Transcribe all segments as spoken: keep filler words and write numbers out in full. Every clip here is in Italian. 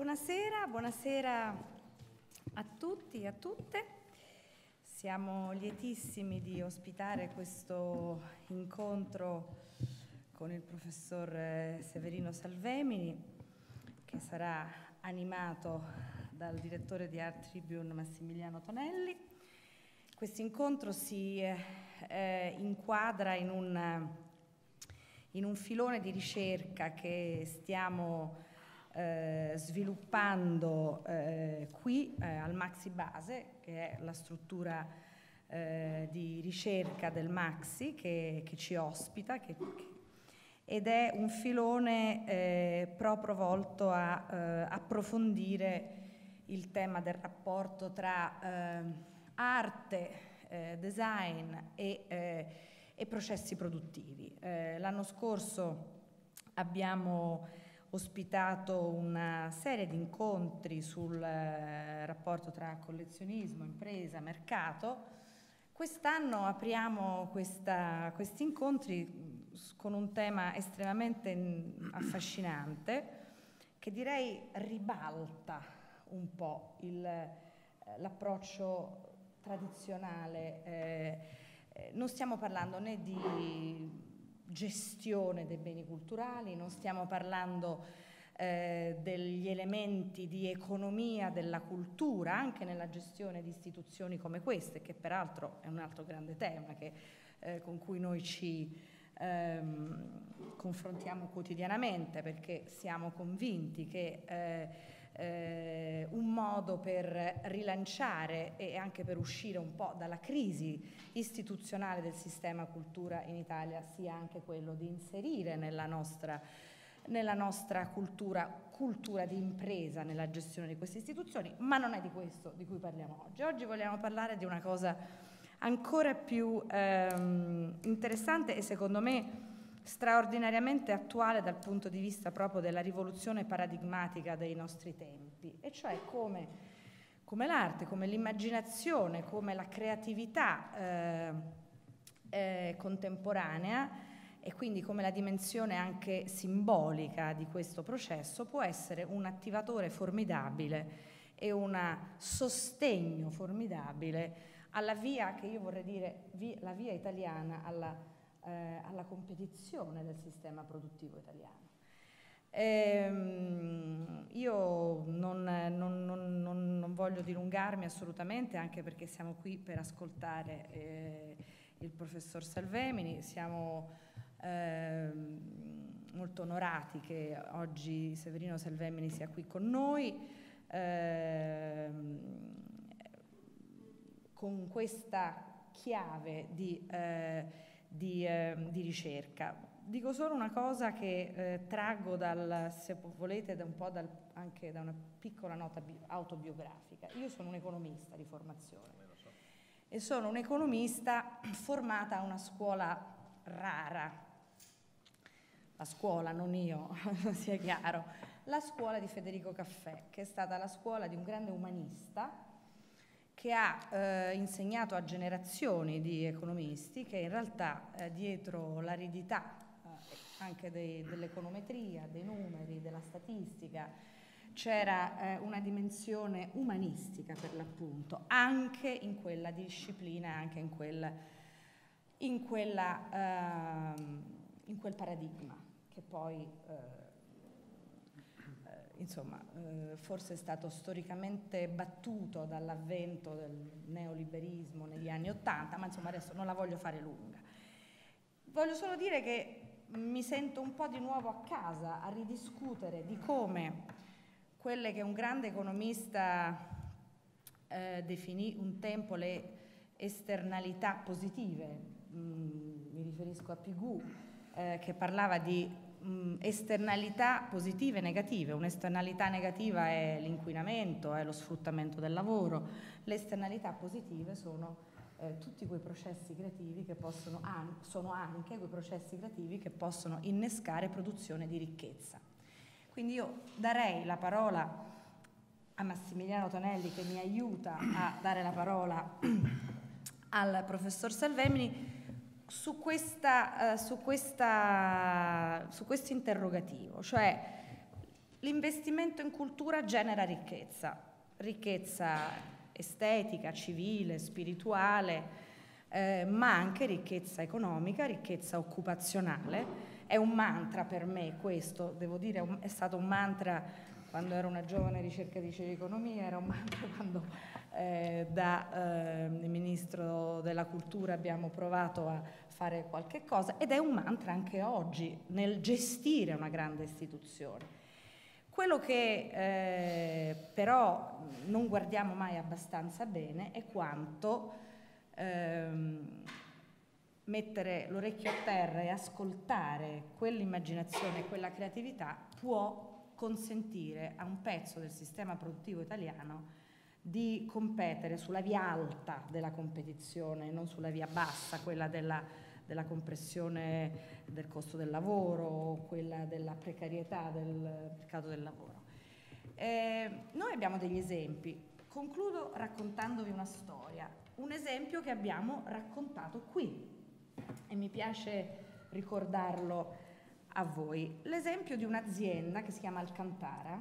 Buonasera, buonasera a tutti e a tutte. Siamo lietissimi di ospitare questo incontro con il professor Severino Salvemini, che sarà animato dal direttore di Art Tribune Massimiliano Tonelli. Questo incontro si eh, inquadra in un, in un filone di ricerca che stiamo Eh, sviluppando eh, qui eh, al Maxi Base, che è la struttura eh, di ricerca del Maxi che, che ci ospita, che, ed è un filone eh, proprio volto a eh, approfondire il tema del rapporto tra eh, arte, eh, design e, eh, e processi produttivi. Eh, l'anno scorso abbiamo ospitato una serie di incontri sul eh, rapporto tra collezionismo, impresa, mercato. Quest'anno apriamo questa, questi incontri con un tema estremamente affascinante che direi ribalta un po' il, l'approccio tradizionale. Eh, eh, non stiamo parlando né di gestione dei beni culturali, non stiamo parlando eh, degli elementi di economia della cultura, anche nella gestione di istituzioni come queste, che peraltro è un altro grande tema che, eh, con cui noi ci ehm, confrontiamo quotidianamente, perché siamo convinti che eh, Eh, un modo per rilanciare e anche per uscire un po' dalla crisi istituzionale del sistema cultura in Italia sia anche quello di inserire nella nostra, nella nostra cultura, cultura di impresa nella gestione di queste istituzioni, ma non è di questo di cui parliamo oggi. Oggi vogliamo parlare di una cosa ancora più ehm, interessante e secondo me straordinariamente attuale dal punto di vista proprio della rivoluzione paradigmatica dei nostri tempi, e cioè come, come l'arte, come l'immaginazione, come la creatività eh, eh, contemporanea e quindi come la dimensione anche simbolica di questo processo può essere un attivatore formidabile e un sostegno formidabile alla via che io vorrei dire via, la via italiana alla Eh, alla competizione del sistema produttivo italiano. Ehm, io non, non, non, non, non voglio dilungarmi assolutamente, anche perché siamo qui per ascoltare eh, il professor Salvemini. Siamo eh, molto onorati che oggi Severino Salvemini sia qui con noi. Eh, con questa chiave di eh, Di, eh, di ricerca. Dico solo una cosa che eh, traggo dal, se volete, da un po' dal, anche da una piccola nota autobiografica. Io sono un economista di formazione e sono un'economista formata a una scuola rara. La scuola, non io, sia chiaro. La scuola di Federico Caffè, che è stata la scuola di un grande umanista che ha eh, insegnato a generazioni di economisti che in realtà eh, dietro l'aridità eh, anche dei, dell'econometria, dei numeri, della statistica, c'era eh, una dimensione umanistica per l'appunto, anche in quella disciplina, anche in, quel, in, quella, eh, in quel paradigma che poi eh, insomma, eh, forse è stato storicamente battuto dall'avvento del neoliberismo negli anni Ottanta, ma insomma adesso non la voglio fare lunga. Voglio solo dire che mi sento un po' di nuovo a casa a ridiscutere di come quelle che un grande economista eh, definì un tempo le esternalità positive, mm, mi riferisco a Pigou, eh, che parlava di esternalità positive e negative. Un'esternalità negativa è l'inquinamento, è lo sfruttamento del lavoro. Le esternalità positive sono eh, tutti quei processi creativi che possono an- sono anche quei processi creativi che possono innescare produzione di ricchezza. Quindi io darei la parola a Massimiliano Tonelli, che mi aiuta a dare la parola al professor Salvemini su questa, uh, su questa, su questo interrogativo, cioè l'investimento in cultura genera ricchezza, ricchezza estetica, civile, spirituale, eh, ma anche ricchezza economica, ricchezza occupazionale. È un mantra per me questo, devo dire, è stato un mantra quando ero una giovane ricercatrice di economia, era un mantra quando eh, da eh, Ministro della Cultura abbiamo provato a fare qualche cosa, ed è un mantra anche oggi nel gestire una grande istituzione. Quello che eh, però non guardiamo mai abbastanza bene è quanto ehm, mettere l'orecchio a terra e ascoltare quell'immaginazione e quella creatività può consentire a un pezzo del sistema produttivo italiano di competere sulla via alta della competizione, non sulla via bassa, quella della, della compressione del costo del lavoro, quella della precarietà del mercato del lavoro. Eh, noi abbiamo degli esempi. Concludo raccontandovi una storia, un esempio che abbiamo raccontato qui e mi piace ricordarlo a voi. L'esempio di un'azienda che si chiama Alcantara,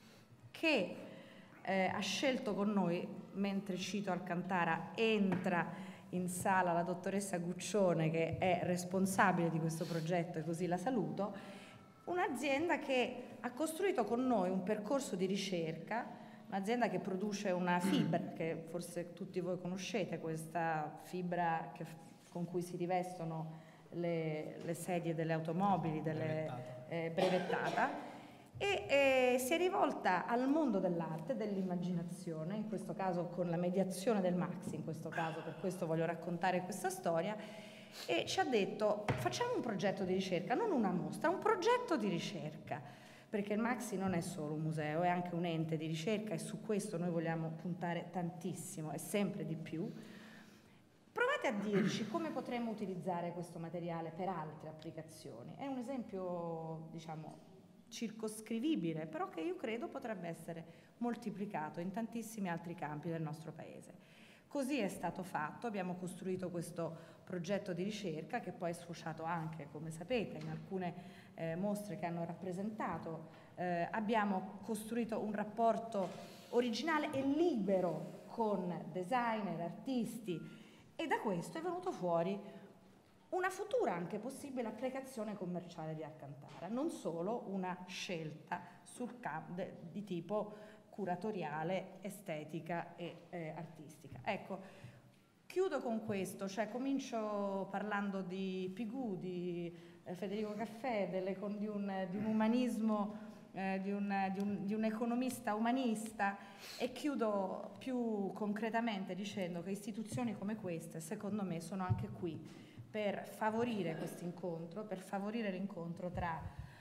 che eh, ha scelto con noi, mentre cito Alcantara, entra in sala la dottoressa Guccione, che è responsabile di questo progetto, e così la saluto, un'azienda che ha costruito con noi un percorso di ricerca, un'azienda che produce una fibra, che forse tutti voi conoscete, questa fibra che, con cui si rivestono le, le sedie delle automobili, delle, brevettata, eh, brevettata e eh, si è rivolta al mondo dell'arte, dell'immaginazione, in questo caso con la mediazione del Maxi, in questo caso, per questo voglio raccontare questa storia, e ci ha detto: facciamo un progetto di ricerca, non una mostra, un progetto di ricerca, perché il Maxi non è solo un museo, è anche un ente di ricerca e su questo noi vogliamo puntare tantissimo e sempre di più. Provate a dirci come potremmo utilizzare questo materiale per altre applicazioni. È un esempio, diciamo, circoscrivibile, però che io credo potrebbe essere moltiplicato in tantissimi altri campi del nostro Paese. Così è stato fatto, abbiamo costruito questo progetto di ricerca che poi è sfociato anche, come sapete, in alcune eh, mostre che hanno rappresentato. Eh, abbiamo costruito un rapporto originale e libero con designer, artisti, e da questo è venuto fuori una futura anche possibile applicazione commerciale di Alcantara, non solo una scelta sul campo di tipo curatoriale, estetica e eh, artistica. Ecco, chiudo con questo, cioè comincio parlando di Pigou, di eh, Federico Caffè, delle, di, un, di un umanismo, eh, di, un, di, un, di un economista umanista, e chiudo più concretamente dicendo che istituzioni come queste, secondo me, sono anche qui per favorire questo incontro, per favorire l'incontro tra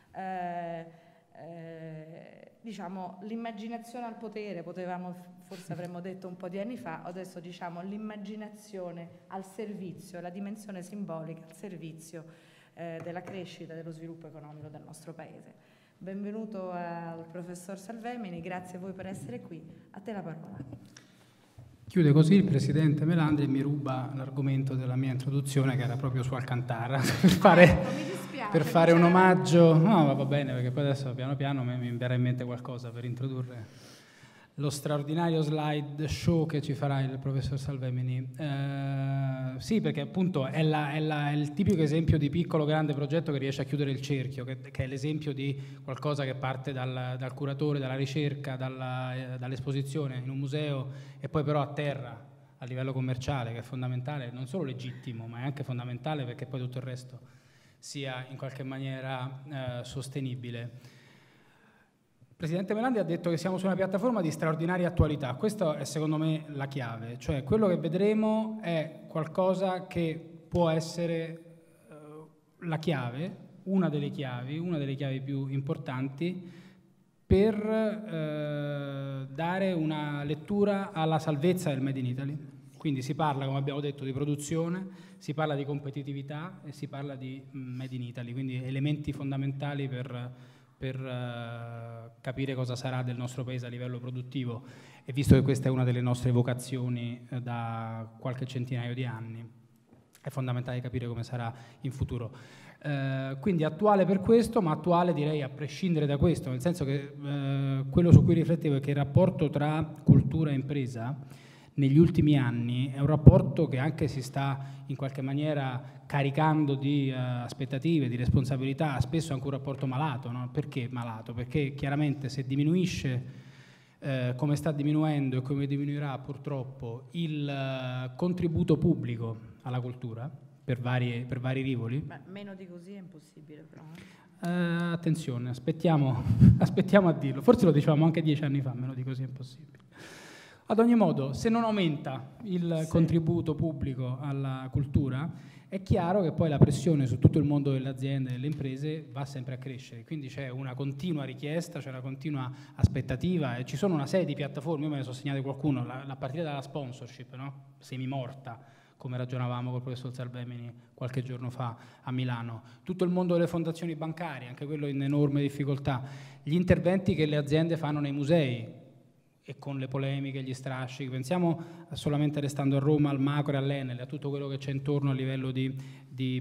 eh, eh, diciamo, l'immaginazione al potere, potevamo, forse avremmo detto un po' di anni fa, adesso diciamo l'immaginazione al servizio, la dimensione simbolica al servizio eh, della crescita e dello sviluppo economico del nostro Paese. Benvenuto al professor Salvemini, grazie a voi per essere qui, a te la parola. Chiude così il presidente Melandri e mi ruba l'argomento della mia introduzione, che era proprio su Alcantara, per fare, ecco, mi dispiace, per fare un omaggio. No, va bene, perché poi adesso piano piano mi verrà in mente qualcosa per introdurre lo straordinario slide show che ci farà il professor Salvemini. Eh, sì, perché appunto è, la, è, la, è il tipico esempio di piccolo grande progetto che riesce a chiudere il cerchio, che, che è l'esempio di qualcosa che parte dal, dal curatore, dalla ricerca, dalla, eh, dall'esposizione in un museo, e poi però a terra, a livello commerciale, che è fondamentale, non solo legittimo, ma è anche fondamentale perché poi tutto il resto sia in qualche maniera eh, sostenibile. Il Presidente Melandri ha detto che siamo su una piattaforma di straordinaria attualità. Questa è secondo me la chiave, cioè quello che vedremo è qualcosa che può essere uh, la chiave, una delle chiavi, una delle chiavi più importanti per uh, dare una lettura alla salvezza del Made in Italy. Quindi si parla, come abbiamo detto, di produzione, si parla di competitività e si parla di Made in Italy, quindi elementi fondamentali per per uh, capire cosa sarà del nostro Paese a livello produttivo, e visto che questa è una delle nostre vocazioni uh, da qualche centinaio di anni. è fondamentale capire come sarà in futuro. Eh, quindi attuale per questo, ma attuale direi a prescindere da questo, nel senso che eh, quello su cui riflettevo è che il rapporto tra cultura e impresa negli ultimi anni è un rapporto che anche si sta in qualche maniera caricando di uh, aspettative, di responsabilità, spesso anche un rapporto malato, no? Perché malato? Perché chiaramente se diminuisce, eh, come sta diminuendo e come diminuirà purtroppo, il uh, contributo pubblico alla cultura, per vari, per vari rivoli. Beh, meno di così è impossibile però. Uh, attenzione, aspettiamo, aspettiamo a dirlo, forse lo dicevamo anche dieci anni fa, meno di così è impossibile. Ad ogni modo, se non aumenta il sì. contributo pubblico alla cultura, è chiaro che poi la pressione su tutto il mondo delle aziende e delle imprese va sempre a crescere, quindi c'è una continua richiesta, c'è una continua aspettativa e ci sono una serie di piattaforme, io me ne sono segnate qualcuno, la, la partita dalla sponsorship, no? Semimorta, come ragionavamo col professor Salvemini qualche giorno fa a Milano, tutto il mondo delle fondazioni bancarie, anche quello in enorme difficoltà, gli interventi che le aziende fanno nei musei, e con le polemiche, gli strascichi, pensiamo solamente restando a Roma al Macro e all'Enel, a tutto quello che c'è intorno a livello di, di,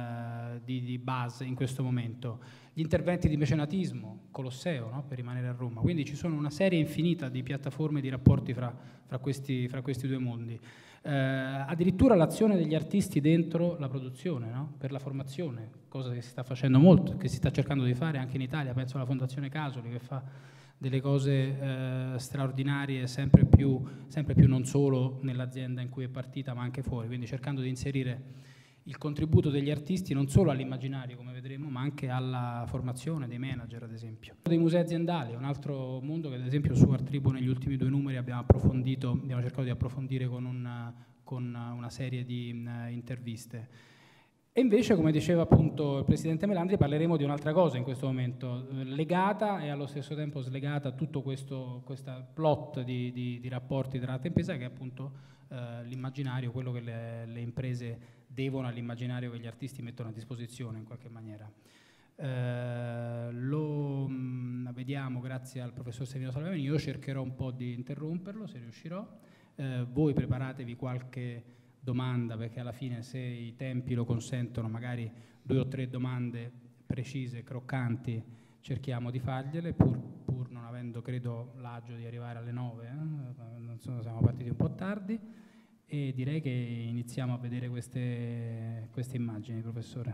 uh, di, di base in questo momento, gli interventi di mecenatismo, Colosseo, no? Per rimanere a Roma, quindi ci sono una serie infinita di piattaforme di rapporti fra, fra, questi, fra questi due mondi. Uh, addirittura l'azione degli artisti dentro la produzione, no? Per la formazione, cosa che si sta facendo molto, che si sta cercando di fare anche in Italia, penso alla Fondazione Casoli che fa delle cose eh, straordinarie, sempre più, sempre più non solo nell'azienda in cui è partita ma anche fuori, quindi cercando di inserire il contributo degli artisti non solo all'immaginario come vedremo ma anche alla formazione dei manager ad esempio. Dei musei aziendali, un altro mondo che ad esempio su Art Tribu negli ultimi due numeri abbiamo approfondito, abbiamo cercato di approfondire con una, con una serie di uh, interviste. E invece, come diceva appunto il Presidente Melandri, parleremo di un'altra cosa in questo momento, legata e allo stesso tempo slegata a tutto questo questa plot di, di, di rapporti tra arte e impresa, che è appunto eh, l'immaginario, quello che le, le imprese devono all'immaginario che gli artisti mettono a disposizione in qualche maniera. Eh, lo mh, vediamo grazie al professor Serino Salvemini, io cercherò un po' di interromperlo se riuscirò, eh, voi preparatevi qualche domanda, perché alla fine se i tempi lo consentono magari due o tre domande precise, croccanti, cerchiamo di fargliele pur, pur non avendo credo l'agio di arrivare alle nove, eh? Non so, siamo partiti un po' tardi e direi che iniziamo a vedere queste, queste immagini, professore.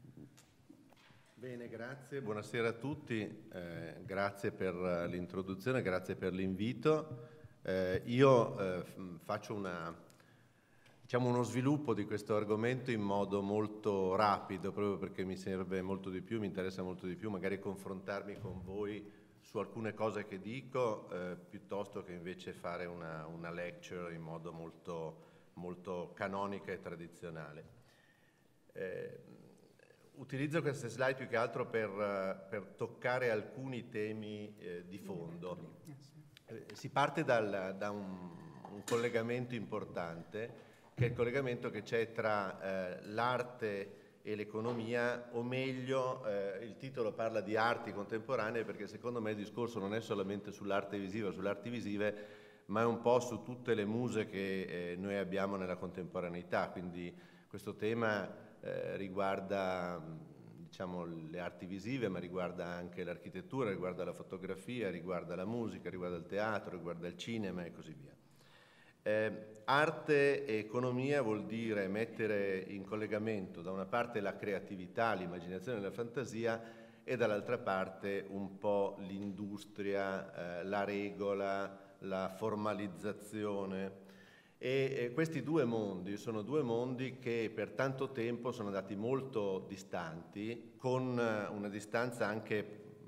Bene, grazie, buonasera a tutti, eh, grazie per l'introduzione, grazie per l'invito. Eh, io eh, faccio una Diciamo uno sviluppo di questo argomento in modo molto rapido, proprio perché mi serve molto di più, mi interessa molto di più magari confrontarmi con voi su alcune cose che dico, eh, piuttosto che invece fare una, una lecture in modo molto, molto canonica e tradizionale. Eh, utilizzo queste slide più che altro per, per toccare alcuni temi eh, di fondo. Eh, si parte dal, da un, un collegamento importante, che è il collegamento che c'è tra eh, l'arte e l'economia, o meglio, eh, il titolo parla di arti contemporanee perché secondo me il discorso non è solamente sull'arte visiva, sulle arti visive, ma è un po' su tutte le muse che eh, noi abbiamo nella contemporaneità, quindi questo tema eh, riguarda diciamo, le arti visive, ma riguarda anche l'architettura, riguarda la fotografia, riguarda la musica, riguarda il teatro, riguarda il cinema e così via. Eh, arte e economia vuol dire mettere in collegamento da una parte la creatività, l'immaginazione e la fantasia e dall'altra parte un po' l'industria, eh, la regola, la formalizzazione. E eh, questi due mondi sono due mondi che per tanto tempo sono andati molto distanti, con una distanza anche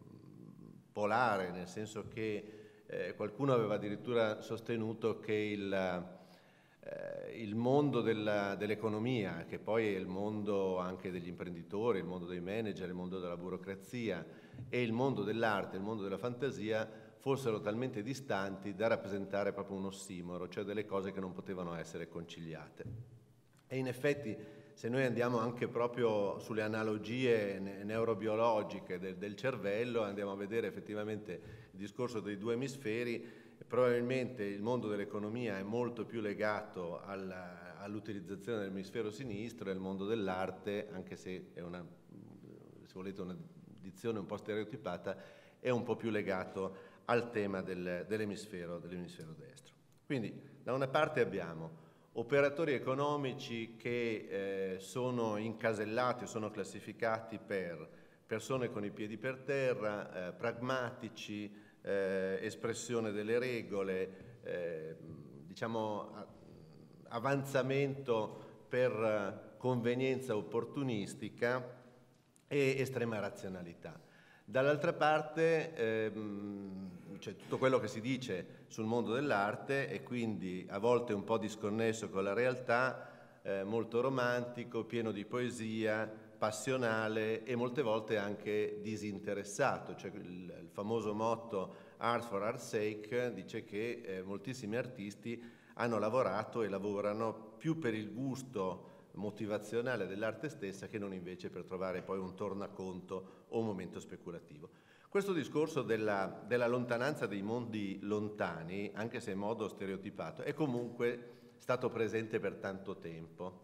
polare, nel senso che Eh, qualcuno aveva addirittura sostenuto che il, eh, il mondo dell'economia, che poi è il mondo anche degli imprenditori, il mondo dei manager, il mondo della burocrazia e il mondo dell'arte, il mondo della fantasia, fossero talmente distanti da rappresentare proprio un ossimoro, cioè delle cose che non potevano essere conciliate. E in effetti, se noi andiamo anche proprio sulle analogie neurobiologiche del, del cervello, andiamo a vedere effettivamente il discorso dei due emisferi, probabilmente il mondo dell'economia è molto più legato al, all'utilizzazione dell'emisfero sinistro e il mondo dell'arte, anche se è una, se volete, una dizione un po' stereotipata, è un po' più legato al tema del, dell'emisfero, dell'emisfero destro. Quindi da una parte abbiamo operatori economici che eh, sono incasellati, sono classificati per persone con i piedi per terra, eh, pragmatici, eh, espressione delle regole, eh, diciamo avanzamento per convenienza opportunistica e estrema razionalità. Dall'altra parte ehm, c'è tutto quello che si dice sul mondo dell'arte e quindi a volte un po' disconnesso con la realtà, eh, molto romantico, pieno di poesia, passionale e molte volte anche disinteressato. Cioè il, il famoso motto Art for Art's sake dice che eh, moltissimi artisti hanno lavorato e lavorano più per il gusto motivazionale dell'arte stessa che non invece per trovare poi un tornaconto o un momento speculativo. Questo discorso della, della lontananza dei mondi lontani, anche se in modo stereotipato, è comunque stato presente per tanto tempo,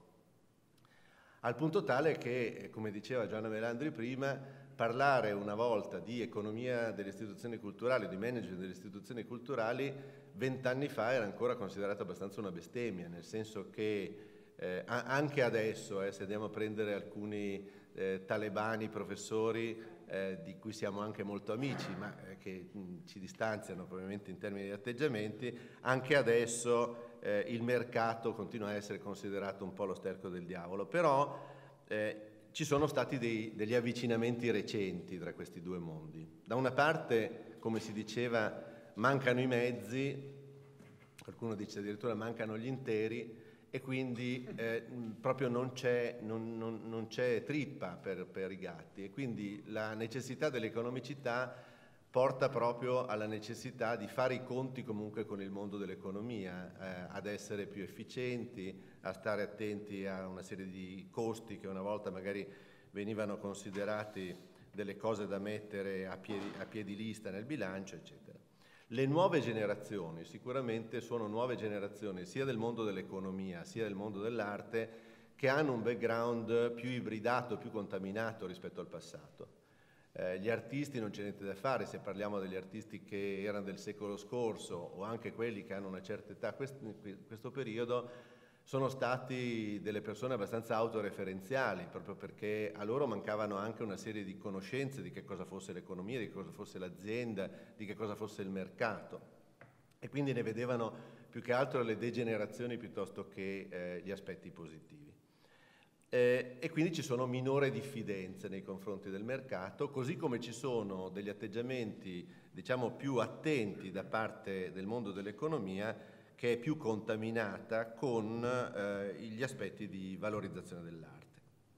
al punto tale che, come diceva Gianna Melandri prima, parlare una volta di economia delle istituzioni culturali, di management delle istituzioni culturali, vent'anni fa era ancora considerato abbastanza una bestemmia, nel senso che Eh, anche adesso, eh, se andiamo a prendere alcuni eh, talebani professori eh, di cui siamo anche molto amici, ma eh, che mh, ci distanziano probabilmente in termini di atteggiamenti, anche adesso eh, il mercato continua a essere considerato un po' lo sterco del diavolo, però eh, ci sono stati dei, degli avvicinamenti recenti tra questi due mondi. Da una parte, come si diceva, mancano i mezzi, qualcuno dice addirittura mancano gli interi, e quindi eh, proprio non c'è, non, non, non c'è trippa per, per i gatti, e quindi la necessità dell'economicità porta proprio alla necessità di fare i conti comunque con il mondo dell'economia, eh, ad essere più efficienti, a stare attenti a una serie di costi che una volta magari venivano considerati delle cose da mettere a piedi, a piedi lista nel bilancio, eccetera. Le nuove generazioni sicuramente sono nuove generazioni sia del mondo dell'economia sia del mondo dell'arte che hanno un background più ibridato, più contaminato rispetto al passato. Eh, gli artisti non c'è niente da fare, se parliamo degli artisti che erano del secolo scorso o anche quelli che hanno una certa età, in questo periodo sono stati delle persone abbastanza autoreferenziali, proprio perché a loro mancavano anche una serie di conoscenze di che cosa fosse l'economia, di che cosa fosse l'azienda, di che cosa fosse il mercato, e quindi ne vedevano più che altro le degenerazioni piuttosto che eh, gli aspetti positivi. Eh, e quindi ci sono minore diffidenze nei confronti del mercato, così come ci sono degli atteggiamenti, diciamo, più attenti da parte del mondo dell'economia, che è più contaminata con eh, gli aspetti di valorizzazione dell'arte.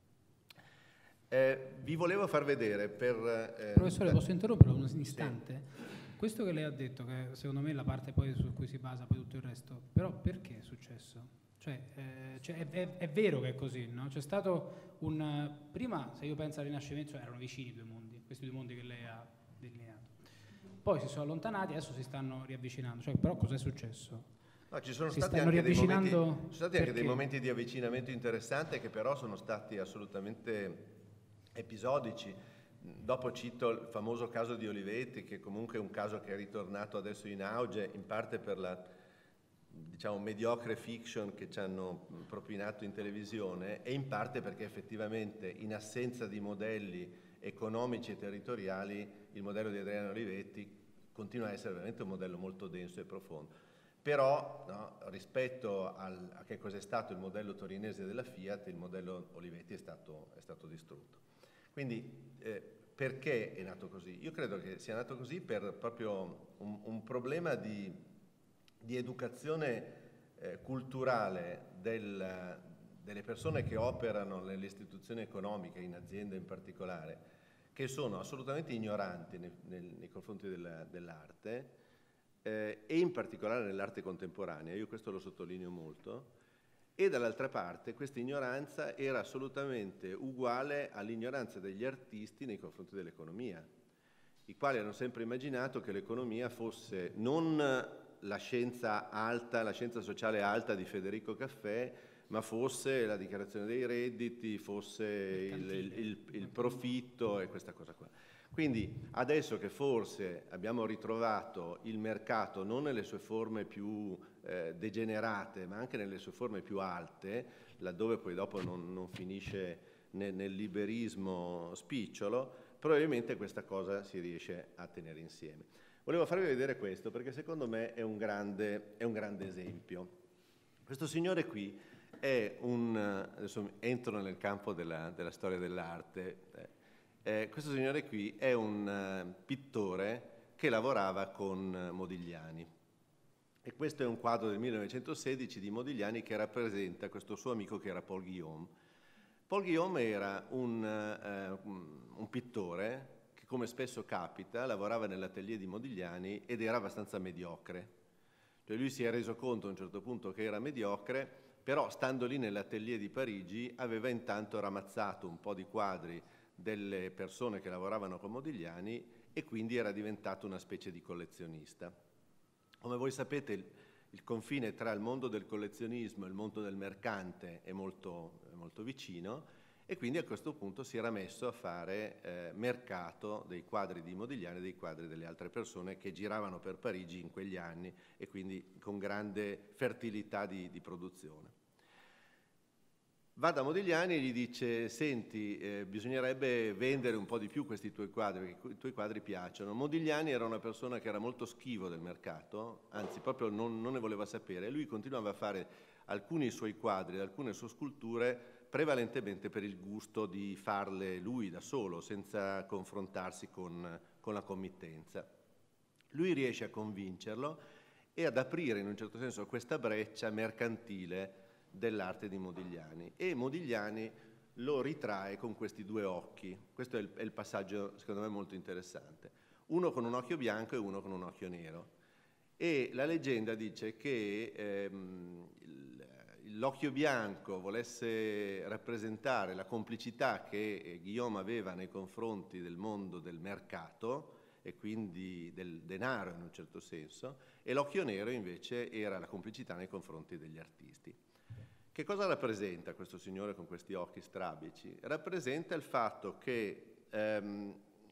Eh, vi volevo far vedere per... Eh, Professore, posso interrompere un istante? Sì. Questo che lei ha detto, che secondo me è la parte poi su cui si basa poi tutto il resto, però perché è successo? Cioè, eh, cioè è, è, è vero che è così, no? C'è stato un... Prima, se io penso al Rinascimento, cioè erano vicini i due mondi, questi due mondi che lei ha delineato. Poi si sono allontanati, adesso si stanno riavvicinando. Cioè, però cos'è successo? No, ci sono si stati, stanno anche dei, momenti, riavvicinando sono stati anche dei momenti di avvicinamento interessanti che però sono stati assolutamente episodici. Dopo cito il famoso caso di Olivetti, che comunque è un caso che è ritornato adesso in auge, in parte per la, diciamo, mediocre fiction che ci hanno propinato in televisione e in parte perché effettivamente in assenza di modelli economici e territoriali il modello di Adriano Olivetti continua a essere veramente un modello molto denso e profondo. Però no, rispetto al, a che cos'è stato il modello torinese della Fiat, il modello Olivetti è stato, è stato distrutto. Quindi eh, perché è nato così? Io credo che sia nato così per proprio un, un problema di, di educazione eh, culturale del, delle persone che operano nelle istituzioni economiche, in aziende in particolare, che sono assolutamente ignoranti nei, nel, nei confronti della, dell'arte, Eh, e in particolare nell'arte contemporanea, io questo lo sottolineo molto, e dall'altra parte questa ignoranza era assolutamente uguale all'ignoranza degli artisti nei confronti dell'economia, i quali hanno sempre immaginato che l'economia fosse non la scienza alta, la scienza sociale alta di Federico Caffè, ma fosse la dichiarazione dei redditi, fosse il, il, il, il profitto e questa cosa qua. Quindi adesso che forse abbiamo ritrovato il mercato non nelle sue forme più eh, degenerate, ma anche nelle sue forme più alte, laddove poi dopo non, non finisce nel, nel liberismo spicciolo, probabilmente questa cosa si riesce a tenere insieme. Volevo farvi vedere questo perché secondo me è un grande, è un grande esempio. Questo signore qui è un, adesso entro nel campo della, della storia dell'arte, eh, questo signore qui è un uh, pittore che lavorava con Modigliani. E questo è un quadro del millenovecentosedici di Modigliani che rappresenta questo suo amico che era Paul Guillaume. Paul Guillaume era un, uh, un pittore che, come spesso capita, lavorava nell'atelier di Modigliani ed era abbastanza mediocre. Cioè lui si è reso conto a un certo punto che era mediocre, però stando lì nell'atelier di Parigi aveva intanto ramazzato un po' di quadri delle persone che lavoravano con Modigliani e quindi era diventato una specie di collezionista. Come voi sapete il, il confine tra il mondo del collezionismo e il mondo del mercante è molto, è molto vicino e quindi a questo punto si era messo a fare eh, mercato dei quadri di Modigliani e dei quadri delle altre persone che giravano per Parigi in quegli anni e quindi con grande fertilità di, di produzione. Va da Modigliani e gli dice: senti, eh, bisognerebbe vendere un po' di più questi tuoi quadri, perché i tuoi quadri piacciono. Modigliani era una persona che era molto schivo del mercato, anzi proprio non, non ne voleva sapere, e lui continuava a fare alcuni suoi quadri, alcune sue sculture, prevalentemente per il gusto di farle lui da solo, senza confrontarsi con, con la committenza. Lui riesce a convincerlo e ad aprire in un certo senso questa breccia mercantile dell'arte di Modigliani, e Modigliani lo ritrae con questi due occhi. Questo è il, è il passaggio secondo me molto interessante, uno con un occhio bianco e uno con un occhio nero, e la leggenda dice che ehm, l'occhio bianco volesse rappresentare la complicità che Guillaume aveva nei confronti del mondo del mercato e quindi del denaro in un certo senso, e l'occhio nero invece era la complicità nei confronti degli artisti. Che cosa rappresenta questo signore con questi occhi strabici? Rappresenta il fatto che ehm,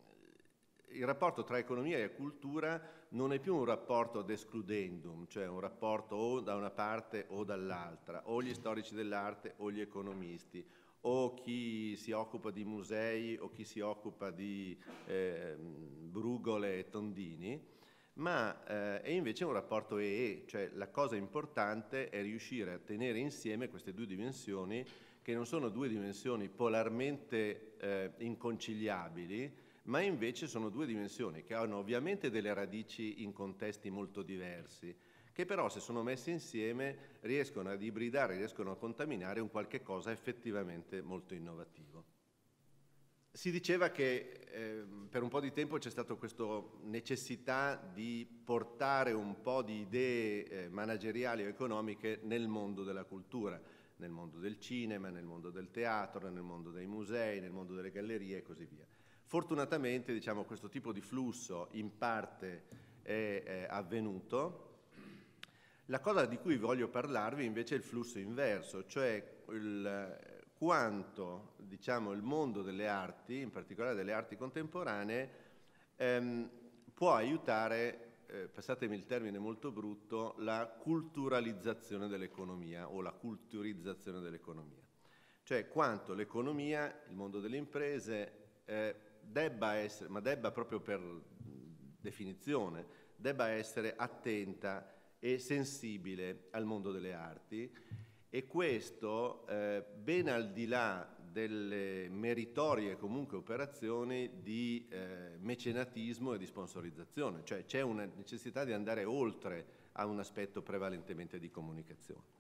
il rapporto tra economia e cultura non è più un rapporto ad excludendum, cioè un rapporto o da una parte o dall'altra, o gli storici dell'arte o gli economisti, o chi si occupa di musei o chi si occupa di eh, Brugole e Tondini, ma eh, è invece un rapporto E E, cioè la cosa importante è riuscire a tenere insieme queste due dimensioni, che non sono due dimensioni polarmente eh, inconciliabili, ma invece sono due dimensioni che hanno ovviamente delle radici in contesti molto diversi, che però se sono messe insieme riescono ad ibridare, riescono a contaminare un qualche cosa effettivamente molto innovativo. Si diceva che eh, per un po' di tempo c'è stata questa necessità di portare un po' di idee eh, manageriali o economiche nel mondo della cultura, nel mondo del cinema, nel mondo del teatro, nel mondo dei musei, nel mondo delle gallerie e così via. Fortunatamente, diciamo, questo tipo di flusso in parte è, è avvenuto. La cosa di cui voglio parlarvi invece è il flusso inverso, cioè il, quanto, diciamo, il mondo delle arti, in particolare delle arti contemporanee, ehm, può aiutare, eh, passatemi il termine molto brutto, la culturalizzazione dell'economia o la culturizzazione dell'economia. Cioè quanto l'economia, il mondo delle imprese, eh, debba essere, ma debba proprio per definizione, debba essere attenta e sensibile al mondo delle arti, e questo eh, ben al di là delle meritorie comunque operazioni di eh, mecenatismo e di sponsorizzazione, cioè c'è una necessità di andare oltre a un aspetto prevalentemente di comunicazione.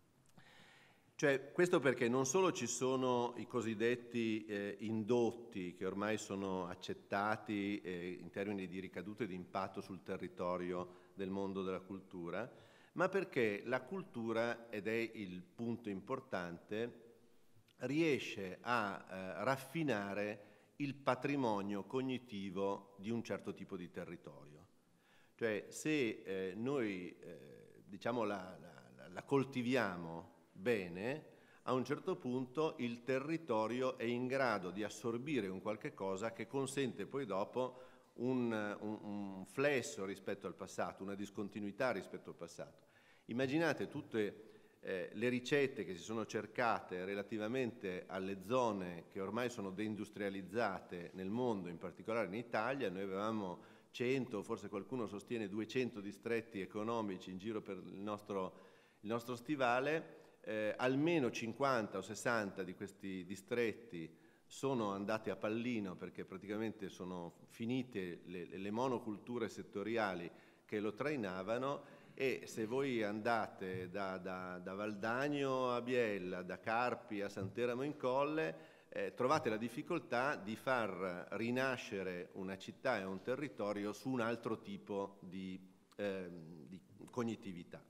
Cioè, questo perché non solo ci sono i cosiddetti eh, indotti che ormai sono accettati eh, in termini di ricadute e di impatto sul territorio del mondo della cultura, ma perché la cultura, ed è il punto importante, riesce a eh, raffinare il patrimonio cognitivo di un certo tipo di territorio. Cioè, se eh, noi eh, diciamo la, la, la coltiviamo bene, a un certo punto il territorio è in grado di assorbire un qualche cosa che consente poi dopo un, un, un flesso rispetto al passato, una discontinuità rispetto al passato. Immaginate tutte eh, le ricette che si sono cercate relativamente alle zone che ormai sono deindustrializzate nel mondo, in particolare in Italia. Noi avevamo cento, forse qualcuno sostiene duecento distretti economici in giro per il nostro, il nostro stivale. Eh, almeno cinquanta o sessanta di questi distretti sono andati a pallino perché praticamente sono finite le, le monoculture settoriali che lo trainavano, e se voi andate da, da, da Valdagno a Biella, da Carpi a Santeramo in Colle, eh, trovate la difficoltà di far rinascere una città e un territorio su un altro tipo di, eh, di cognitività.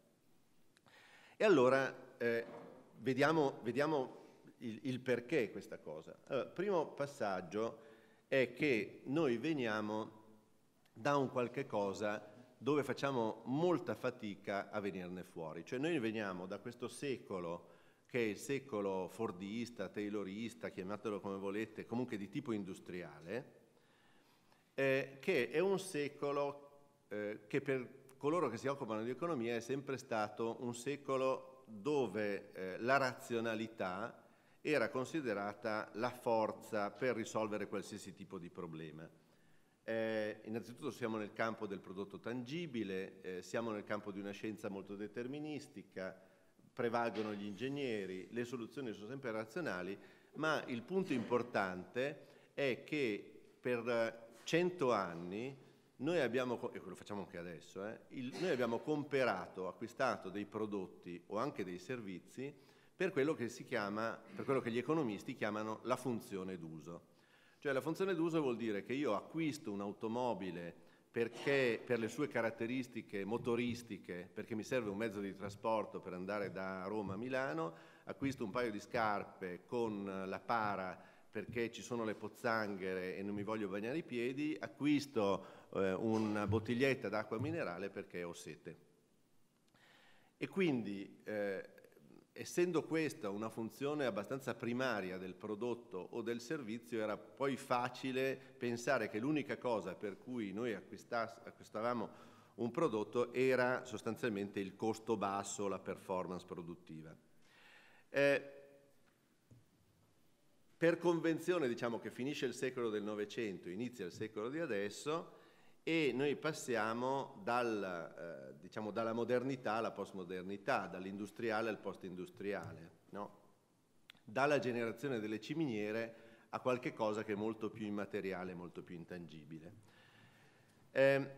E allora eh, vediamo, vediamo il, il perché questa cosa. Allora, il primo passaggio è che noi veniamo da un qualche cosa dove facciamo molta fatica a venirne fuori. Cioè noi veniamo da questo secolo, che è il secolo fordista, taylorista, chiamatelo come volete, comunque di tipo industriale, eh, che è un secolo eh, che per coloro che si occupano di economia è sempre stato un secolo dove eh, la razionalità era considerata la forza per risolvere qualsiasi tipo di problema. Eh, innanzitutto siamo nel campo del prodotto tangibile, eh, siamo nel campo di una scienza molto deterministica, prevalgono gli ingegneri, le soluzioni sono sempre razionali, ma il punto importante è che per cento anni noi abbiamo, e lo facciamo anche adesso, eh, il, noi abbiamo comperato, acquistato dei prodotti o anche dei servizi per quello che si chiama, per quello che gli economisti chiamano la funzione d'uso. Cioè la funzione d'uso vuol dire che io acquisto un'automobile perché per le sue caratteristiche motoristiche, perché mi serve un mezzo di trasporto per andare da Roma a Milano, acquisto un paio di scarpe con la para perché ci sono le pozzanghere e non mi voglio bagnare i piedi, acquisto eh, una bottiglietta d'acqua minerale perché ho sete. E quindi, eh, essendo questa una funzione abbastanza primaria del prodotto o del servizio, era poi facile pensare che l'unica cosa per cui noi acquistavamo un prodotto era sostanzialmente il costo basso, la performance produttiva. Eh, Per convenzione diciamo che finisce il secolo del Novecento, inizia il secolo di adesso e noi passiamo dal, eh, diciamo, dalla modernità alla postmodernità, dall'industriale al postindustriale, no? Dalla generazione delle ciminiere a qualche cosa che è molto più immateriale, molto più intangibile. Eh,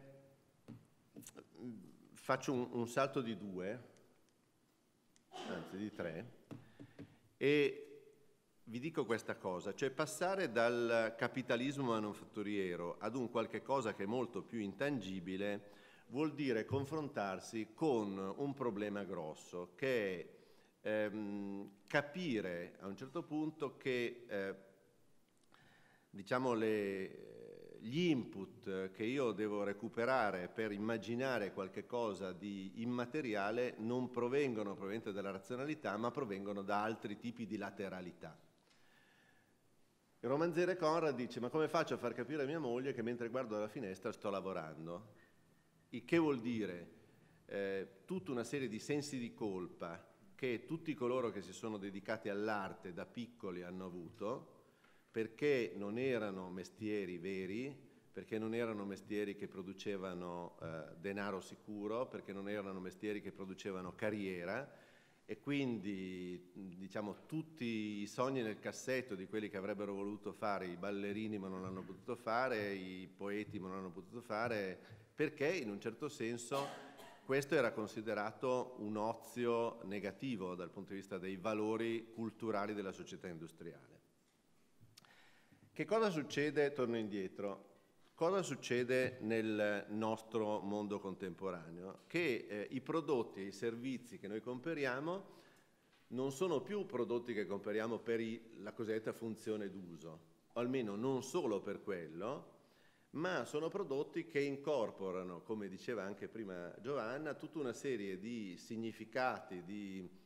faccio un, un salto di due, anzi di tre, e vi dico questa cosa, cioè passare dal capitalismo manufatturiero ad un qualche cosa che è molto più intangibile vuol dire confrontarsi con un problema grosso, che è ehm, capire a un certo punto che eh, diciamo le, gli input che io devo recuperare per immaginare qualche cosa di immateriale non provengono probabilmente dalla razionalità, ma provengono da altri tipi di lateralità. Il romanziere Conrad dice: ma come faccio a far capire a mia moglie che mentre guardo dalla finestra sto lavorando? Il che vuol dire eh, tutta una serie di sensi di colpa che tutti coloro che si sono dedicati all'arte da piccoli hanno avuto, perché non erano mestieri veri, perché non erano mestieri che producevano eh, denaro sicuro, perché non erano mestieri che producevano carriera. E quindi, diciamo, tutti i sogni nel cassetto di quelli che avrebbero voluto fare i ballerini ma non l'hanno potuto fare, i poeti ma non l'hanno potuto fare, perché in un certo senso questo era considerato un ozio negativo dal punto di vista dei valori culturali della società industriale. Che cosa succede? Torno indietro. Cosa succede nel nostro mondo contemporaneo? Che eh, i prodotti e i servizi che noi comperiamo non sono più prodotti che comperiamo per i, la cosiddetta funzione d'uso, o almeno non solo per quello, ma sono prodotti che incorporano, come diceva anche prima Giovanna, tutta una serie di significati, di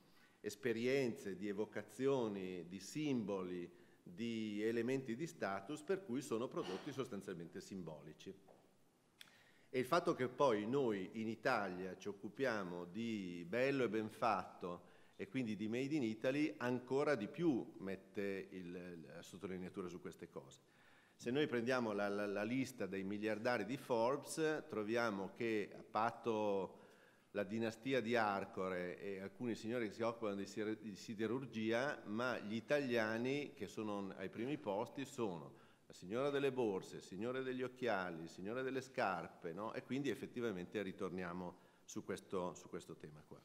esperienze, di evocazioni, di simboli, di elementi di status, per cui sono prodotti sostanzialmente simbolici. E il fatto che poi noi in Italia ci occupiamo di bello e ben fatto e quindi di Made in Italy ancora di più mette il, la sottolineatura su queste cose. Se noi prendiamo la, la, la lista dei miliardari di Forbes, troviamo che, a patto la dinastia di Arcore e alcuni signori che si occupano di, di siderurgia, ma gli italiani che sono ai primi posti sono la signora delle borse, il signore degli occhiali, il signore delle scarpe, no? E quindi effettivamente ritorniamo su questo, su questo tema qua.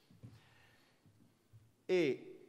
E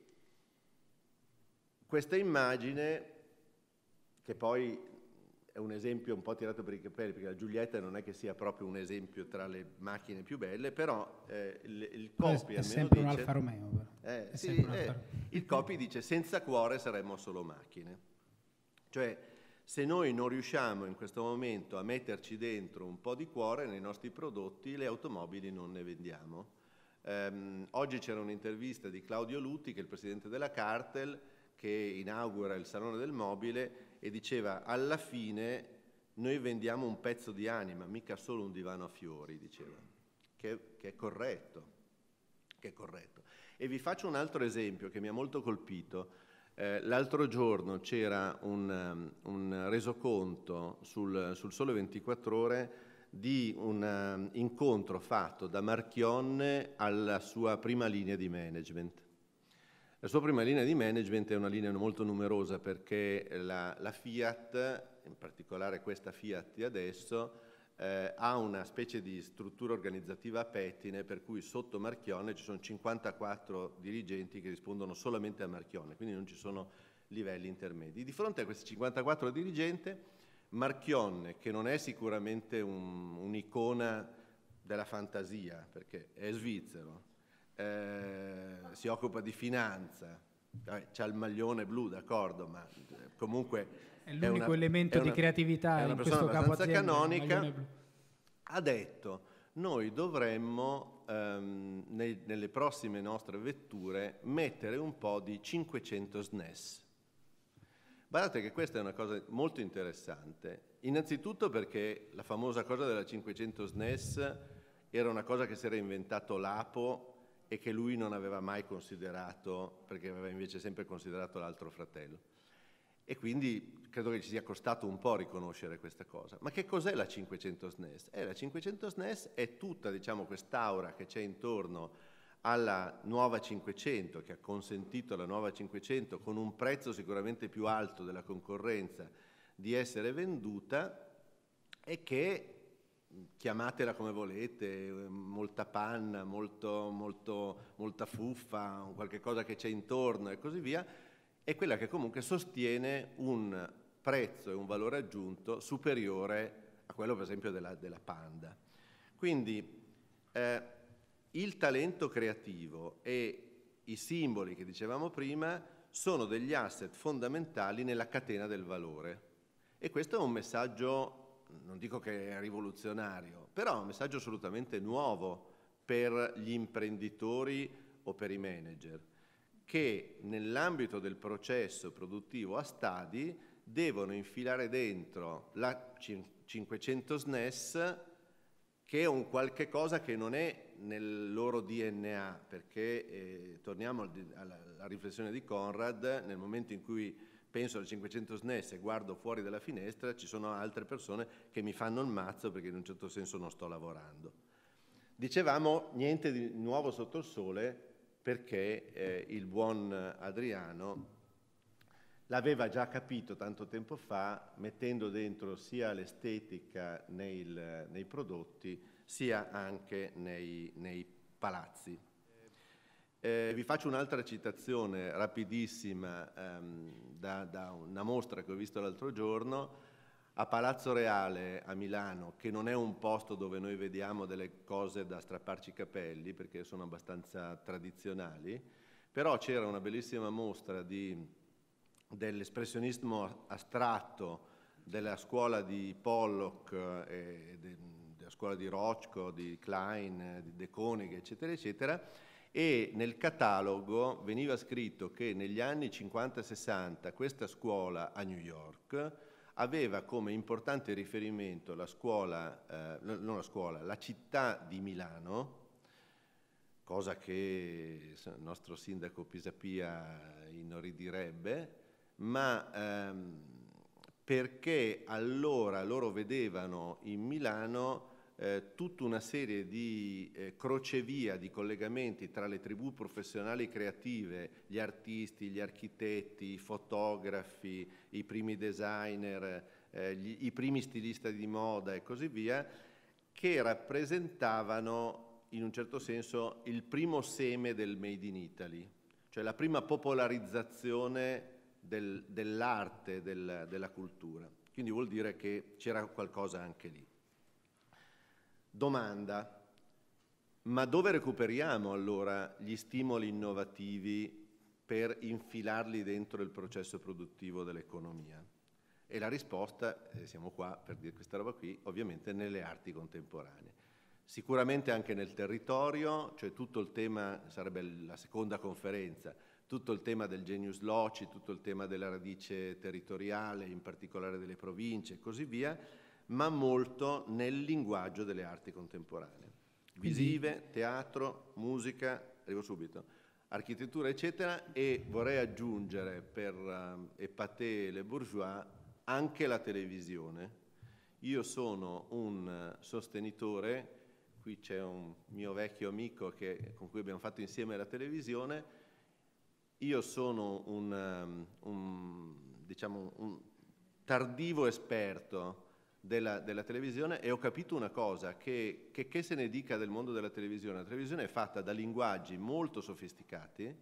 questa immagine, che poi è un esempio un po' tirato per i capelli, perché la Giulietta non è che sia proprio un esempio tra le macchine più belle, però eh, il, il copy è almeno sempre dice, un Alfa Romeo. Però. Eh, È sì, sempre un eh, Alfa Romeo. il copy dice senza cuore saremmo solo macchine. Cioè, se noi non riusciamo in questo momento a metterci dentro un po' di cuore nei nostri prodotti, le automobili non ne vendiamo. Um, oggi c'era un'intervista di Claudio Lutti, che è il presidente della Cartel, che inaugura il Salone del Mobile, e diceva: alla fine noi vendiamo un pezzo di anima, mica solo un divano a fiori, diceva, che, che è corretto, che è corretto. E vi faccio un altro esempio che mi ha molto colpito. Eh, l'altro giorno c'era un, um, un resoconto sul, sul Sole ventiquattro Ore di un um, incontro fatto da Marchionne alla sua prima linea di management. La sua prima linea di management è una linea molto numerosa, perché la, la Fiat, in particolare questa Fiat di adesso, eh, ha una specie di struttura organizzativa a pettine, per cui sotto Marchionne ci sono cinquantaquattro dirigenti che rispondono solamente a Marchionne, quindi non ci sono livelli intermedi. Di fronte a questi cinquantaquattro dirigenti, Marchionne, che non è sicuramente un, un'icona della fantasia, perché è svizzero, eh, si occupa di finanza, eh, c'ha il maglione blu, d'accordo, ma comunque è l'unico è una, elemento è una, di creatività è una in persona questo capo abbastanza azienda, canonica. Ha detto: noi dovremmo ehm, nei, nelle prossime nostre vetture mettere un po' di cinquecento S N E S. Guardate che questa è una cosa molto interessante, innanzitutto perché la famosa cosa della cinquecento S N E S era una cosa che si era inventato l'Apo e che lui non aveva mai considerato, perché aveva invece sempre considerato l'altro fratello. E quindi credo che ci sia costato un po' riconoscere questa cosa. Ma che cos'è la cinquecento S N E S? Eh, la cinquecento S N E S è tutta, diciamo, quest'aura che c'è intorno alla nuova cinquecento, che ha consentito alla nuova cinquecento, con un prezzo sicuramente più alto della concorrenza, di essere venduta, e che, chiamatela come volete, molta panna, molto, molto, molta fuffa, qualche cosa che c'è intorno e così via, è quella che comunque sostiene un prezzo e un valore aggiunto superiore a quello per esempio della, della Panda. Quindi eh, il talento creativo e i simboli che dicevamo prima sono degli asset fondamentali nella catena del valore, e questo è un messaggio, non dico che è rivoluzionario, però è un messaggio assolutamente nuovo per gli imprenditori o per i manager, che nell'ambito del processo produttivo a stadi devono infilare dentro la cinquecento S N E S, che è un qualche cosa che non è nel loro D N A, perché eh, torniamo alla, alla riflessione di Conrad: nel momento in cui penso al cinquecento S N E S e guardo fuori dalla finestra, ci sono altre persone che mi fanno il mazzo perché in un certo senso non sto lavorando. Dicevamo niente di nuovo sotto il sole, perché eh, il buon Adriano l'aveva già capito tanto tempo fa, mettendo dentro sia l'estetica nei, nei prodotti, sia anche nei, nei palazzi. Eh, vi faccio un'altra citazione rapidissima ehm, da, da una mostra che ho visto l'altro giorno a Palazzo Reale a Milano, che non è un posto dove noi vediamo delle cose da strapparci i capelli, perché sono abbastanza tradizionali, però c'era una bellissima mostra di, dell'espressionismo astratto della scuola di Pollock, e de, della scuola di Rothko, di Klein, di De Koning, eccetera, eccetera, e nel catalogo veniva scritto che negli anni cinquanta sessanta questa scuola a New York aveva come importante riferimento la scuola, eh, non la scuola, la città di Milano, cosa che il nostro sindaco Pisapia inorridirebbe, ma ehm, perché allora loro vedevano in Milano eh, tutta una serie di eh, crocevia, di collegamenti tra le tribù professionali creative, gli artisti, gli architetti, i fotografi, i primi designer, eh, gli, i primi stilisti di moda e così via, che rappresentavano in un certo senso il primo seme del Made in Italy, cioè la prima popolarizzazione del, dell'arte, del, della cultura. Quindi vuol dire che c'era qualcosa anche lì. Domanda: ma dove recuperiamo allora gli stimoli innovativi per infilarli dentro il processo produttivo dell'economia? E la risposta, eh, siamo qua per dire questa roba qui, ovviamente nelle arti contemporanee. Sicuramente anche nel territorio, cioè tutto il tema, sarebbe la seconda conferenza, tutto il tema del genius loci, tutto il tema della radice territoriale, in particolare delle province e così via, ma molto nel linguaggio delle arti contemporanee. Visive, teatro, musica, arrivo subito, architettura eccetera, e vorrei aggiungere per uh, Épaté e Le Bourgeois anche la televisione. Io sono un sostenitore, qui c'è un mio vecchio amico che, con cui abbiamo fatto insieme la televisione, io sono un, um, un, diciamo, un tardivo esperto della, della televisione e ho capito una cosa, che, che che se ne dica del mondo della televisione, la televisione è fatta da linguaggi molto sofisticati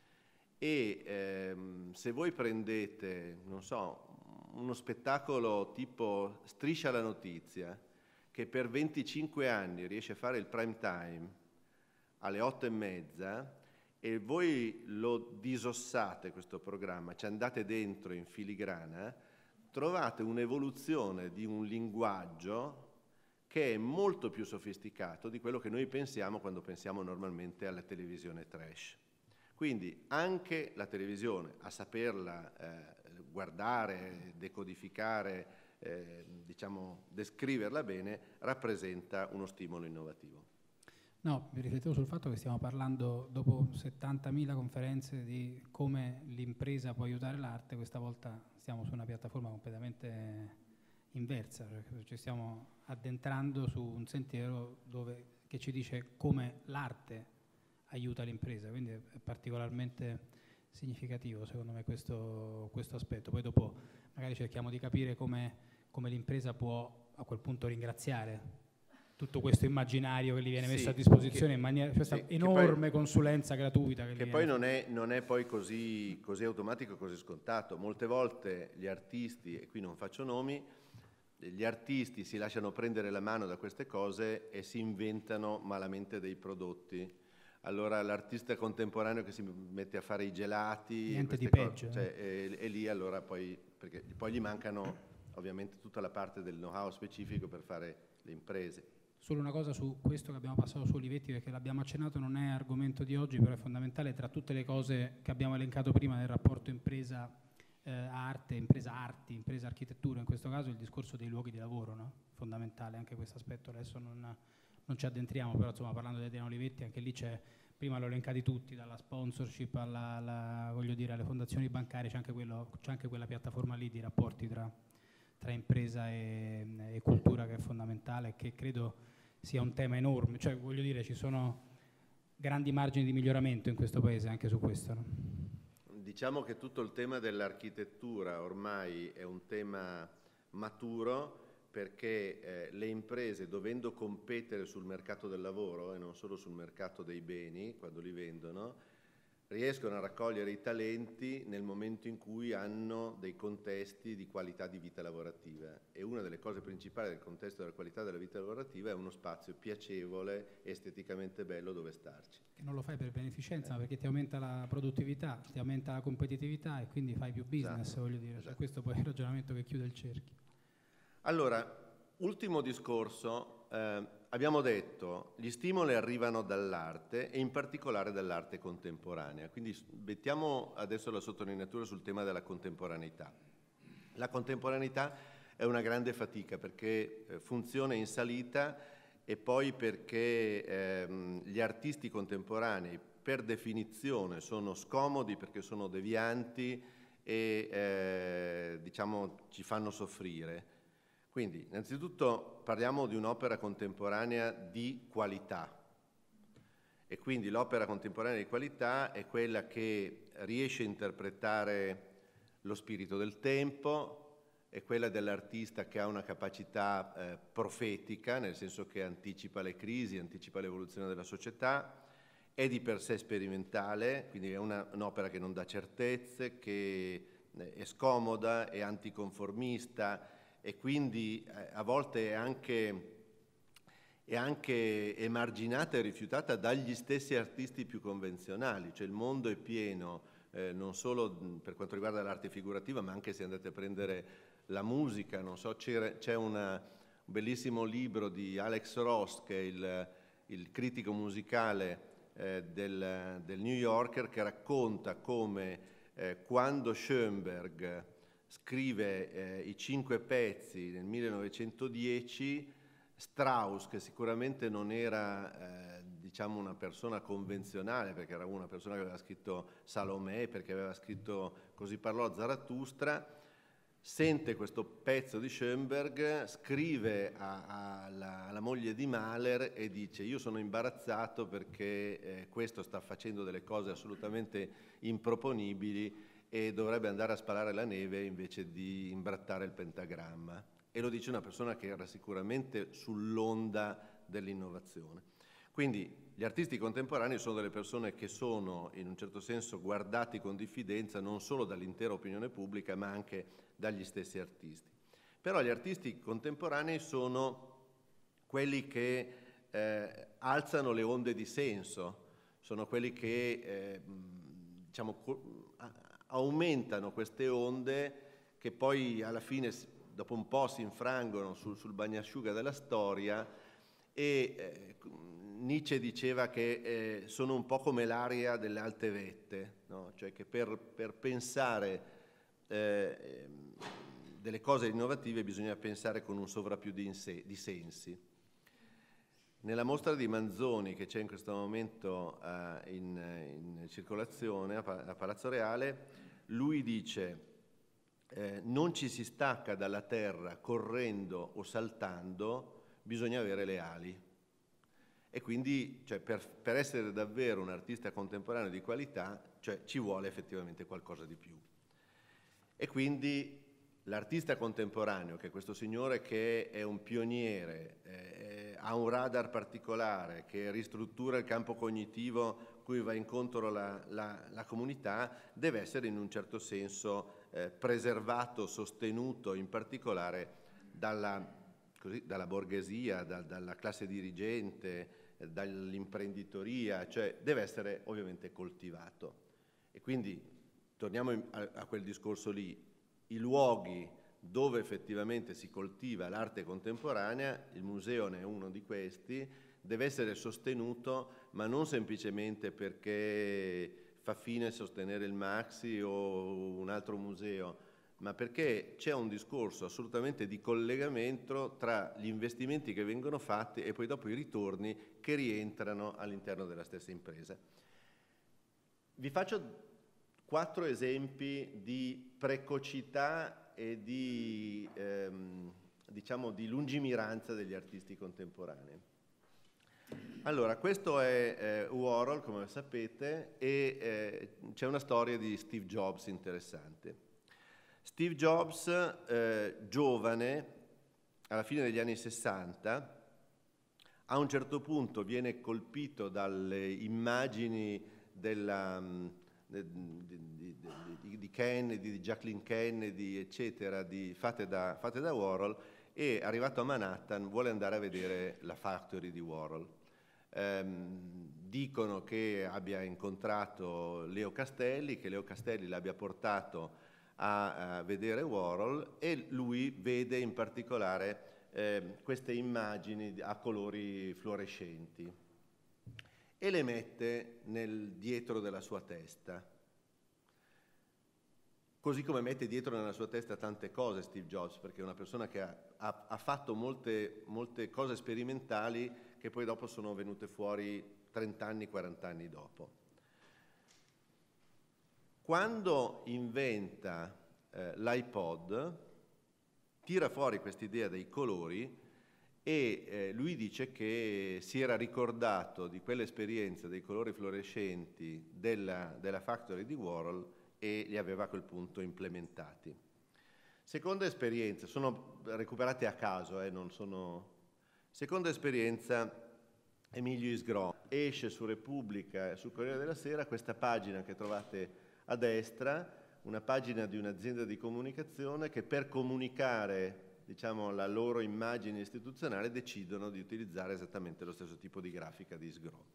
e ehm, se voi prendete, non so, uno spettacolo tipo Striscia la notizia, che per venticinque anni riesce a fare il prime time alle otto e mezza, e voi lo disossate questo programma, ci andate dentro in filigrana, trovate un'evoluzione di un linguaggio che è molto più sofisticato di quello che noi pensiamo quando pensiamo normalmente alla televisione trash. Quindi anche la televisione, a saperla eh, guardare, decodificare, eh, diciamo descriverla bene, rappresenta uno stimolo innovativo. No, mi riflettevo sul fatto che stiamo parlando, dopo settantamila conferenze, di come l'impresa può aiutare l'arte. Questa volta stiamo su una piattaforma completamente inversa, cioè ci stiamo addentrando su un sentiero dove, che ci dice come l'arte aiuta l'impresa, quindi è particolarmente significativo secondo me questo, questo aspetto. Poi dopo magari cerchiamo di capire come, come l'impresa può a quel punto ringraziare tutto questo immaginario che gli viene messo sì, a disposizione che, in maniera, questa sì, enorme poi, consulenza gratuita. Che, che poi non è, non è poi così, così automatico, così scontato. Molte volte gli artisti, e qui non faccio nomi, gli artisti si lasciano prendere la mano da queste cose e si inventano malamente dei prodotti. Allora l'artista contemporaneo che si mette a fare i gelati, niente di cose, peggio, cioè, e, e lì allora poi, perché poi gli mancano ovviamente tutta la parte del know-how specifico per fare le imprese. Solo una cosa su questo che abbiamo passato su Olivetti, perché l'abbiamo accennato, non è argomento di oggi, però è fondamentale tra tutte le cose che abbiamo elencato prima nel rapporto impresa eh, arte, impresa arti, impresa architettura, in questo caso il discorso dei luoghi di lavoro, no? Fondamentale anche questo aspetto. Adesso non, non ci addentriamo, però insomma parlando di Adriano Olivetti anche lì c'è, prima l'ho elencati tutti, dalla sponsorship alla, alla, voglio dire, alle fondazioni bancarie, c'è anche, quello, c'è anche quella piattaforma lì di rapporti tra, tra impresa e, e cultura che è fondamentale e che credo sia un tema enorme, cioè voglio dire ci sono grandi margini di miglioramento in questo paese anche su questo, no? Diciamo che tutto il tema dell'architettura ormai è un tema maturo, perché eh, le imprese, dovendo competere sul mercato del lavoro e non solo sul mercato dei beni quando li vendono, riescono a raccogliere i talenti nel momento in cui hanno dei contesti di qualità di vita lavorativa, e una delle cose principali del contesto della qualità della vita lavorativa è uno spazio piacevole, esteticamente bello dove starci. Che non lo fai per beneficenza, ma perché ti aumenta la produttività, ti aumenta la competitività e quindi fai più business, esatto, voglio dire, esatto. Cioè, questo poi è il ragionamento che chiude il cerchio. Allora, ultimo discorso, eh, abbiamo detto gli stimoli arrivano dall'arte e in particolare dall'arte contemporanea, quindi mettiamo adesso la sottolineatura sul tema della contemporaneità. La contemporaneità è una grande fatica perché eh, funziona in salita e poi perché ehm, gli artisti contemporanei per definizione sono scomodi perché sono devianti e eh, diciamo ci fanno soffrire. Quindi innanzitutto parliamo di un'opera contemporanea di qualità e quindi l'opera contemporanea di qualità è quella che riesce a interpretare lo spirito del tempo, è quella dell'artista che ha una capacità eh, profetica, nel senso che anticipa le crisi, anticipa l'evoluzione della società, è di per sé sperimentale, quindi è una, un'opera che non dà certezze, che è scomoda, è anticonformista e quindi eh, a volte è anche, è anche emarginata e rifiutata dagli stessi artisti più convenzionali, cioè il mondo è pieno, eh, non solo per quanto riguarda l'arte figurativa, ma anche se andate a prendere la musica, non so, c'è, c'è una, un bellissimo libro di Alex Ross, che è il, il critico musicale eh, del, del New Yorker, che racconta come eh, quando Schoenberg scrive eh, i cinque pezzi nel millenovecentodieci, Strauss, che sicuramente non era eh, diciamo una persona convenzionale, perché era una persona che aveva scritto Salomè, perché aveva scritto Così parlò Zarathustra, sente questo pezzo di Schoenberg, scrive a, a, alla, alla moglie di Mahler e dice: io sono imbarazzato perché eh, questo sta facendo delle cose assolutamente improponibili e dovrebbe andare a spalare la neve invece di imbrattare il pentagramma. E lo dice una persona che era sicuramente sull'onda dell'innovazione. Quindi gli artisti contemporanei sono delle persone che sono in un certo senso guardati con diffidenza non solo dall'intera opinione pubblica ma anche dagli stessi artisti. Però gli artisti contemporanei sono quelli che eh, alzano le onde di senso, sono quelli che eh, diciamo, aumentano queste onde che poi alla fine dopo un po' si infrangono sul, sul bagnasciuga della storia e eh, Nietzsche diceva che eh, sono un po' come l'aria delle alte vette, no? Cioè che per, per pensare eh, delle cose innovative bisogna pensare con un sovrappiù di, inse- di sensi. Nella mostra di Manzoni che c'è in questo momento eh, in, in circolazione a, a Palazzo Reale, lui dice eh, non ci si stacca dalla terra correndo o saltando, bisogna avere le ali. E quindi cioè, per, per essere davvero un artista contemporaneo di qualità, cioè, ci vuole effettivamente qualcosa di più. E quindi l'artista contemporaneo, che è questo signore che è un pioniere, eh, ha un radar particolare, che ristruttura il campo cognitivo cui va incontro la, la, la comunità, deve essere in un certo senso eh, preservato, sostenuto in particolare dalla, così, dalla borghesia, da, dalla classe dirigente, eh, dall'imprenditoria, cioè deve essere ovviamente coltivato. E quindi torniamo in, a, a quel discorso lì. I luoghi dove effettivamente si coltiva l'arte contemporanea, il museo ne è uno di questi, deve essere sostenuto, ma non semplicemente perché fa fine sostenere il Maxi o un altro museo, ma perché c'è un discorso assolutamente di collegamento tra gli investimenti che vengono fatti e poi dopo i ritorni che rientrano all'interno della stessa impresa. Vi faccio quattro esempi di precocità e di, ehm, diciamo, di lungimiranza degli artisti contemporanei. Allora, questo è eh, Warhol, come sapete, e eh, c'è una storia di Steve Jobs interessante. Steve Jobs, eh, giovane, alla fine degli anni sessanta, a un certo punto viene colpito dalle immagini della... Di, di, di, di Kennedy, di Jacqueline Kennedy, eccetera, di, fatte, da, fatte da Warhol, e arrivato a Manhattan vuole andare a vedere la factory di Warhol. Ehm, dicono che abbia incontrato Leo Castelli, che Leo Castelli l'abbia portato a, a vedere Warhol, e lui vede in particolare eh, queste immagini a colori fluorescenti e le mette nel dietro della sua testa. Così come mette dietro nella sua testa tante cose Steve Jobs, perché è una persona che ha, ha, ha fatto molte, molte cose sperimentali che poi dopo sono venute fuori trenta anni, quaranta anni dopo. Quando inventa eh, l'iPod, tira fuori quest'idea dei colori e eh, lui dice che si era ricordato di quell'esperienza dei colori fluorescenti della, della Factory di Warhol e li aveva a quel punto implementati. Seconda esperienza, sono recuperate a caso, eh, non sono... Seconda esperienza, Emilio Isgro. Esce su Repubblica e sul Corriere della Sera questa pagina che trovate a destra, una pagina di un'azienda di comunicazione che per comunicare, diciamo, la loro immagine istituzionale decidono di utilizzare esattamente lo stesso tipo di grafica di Isgro.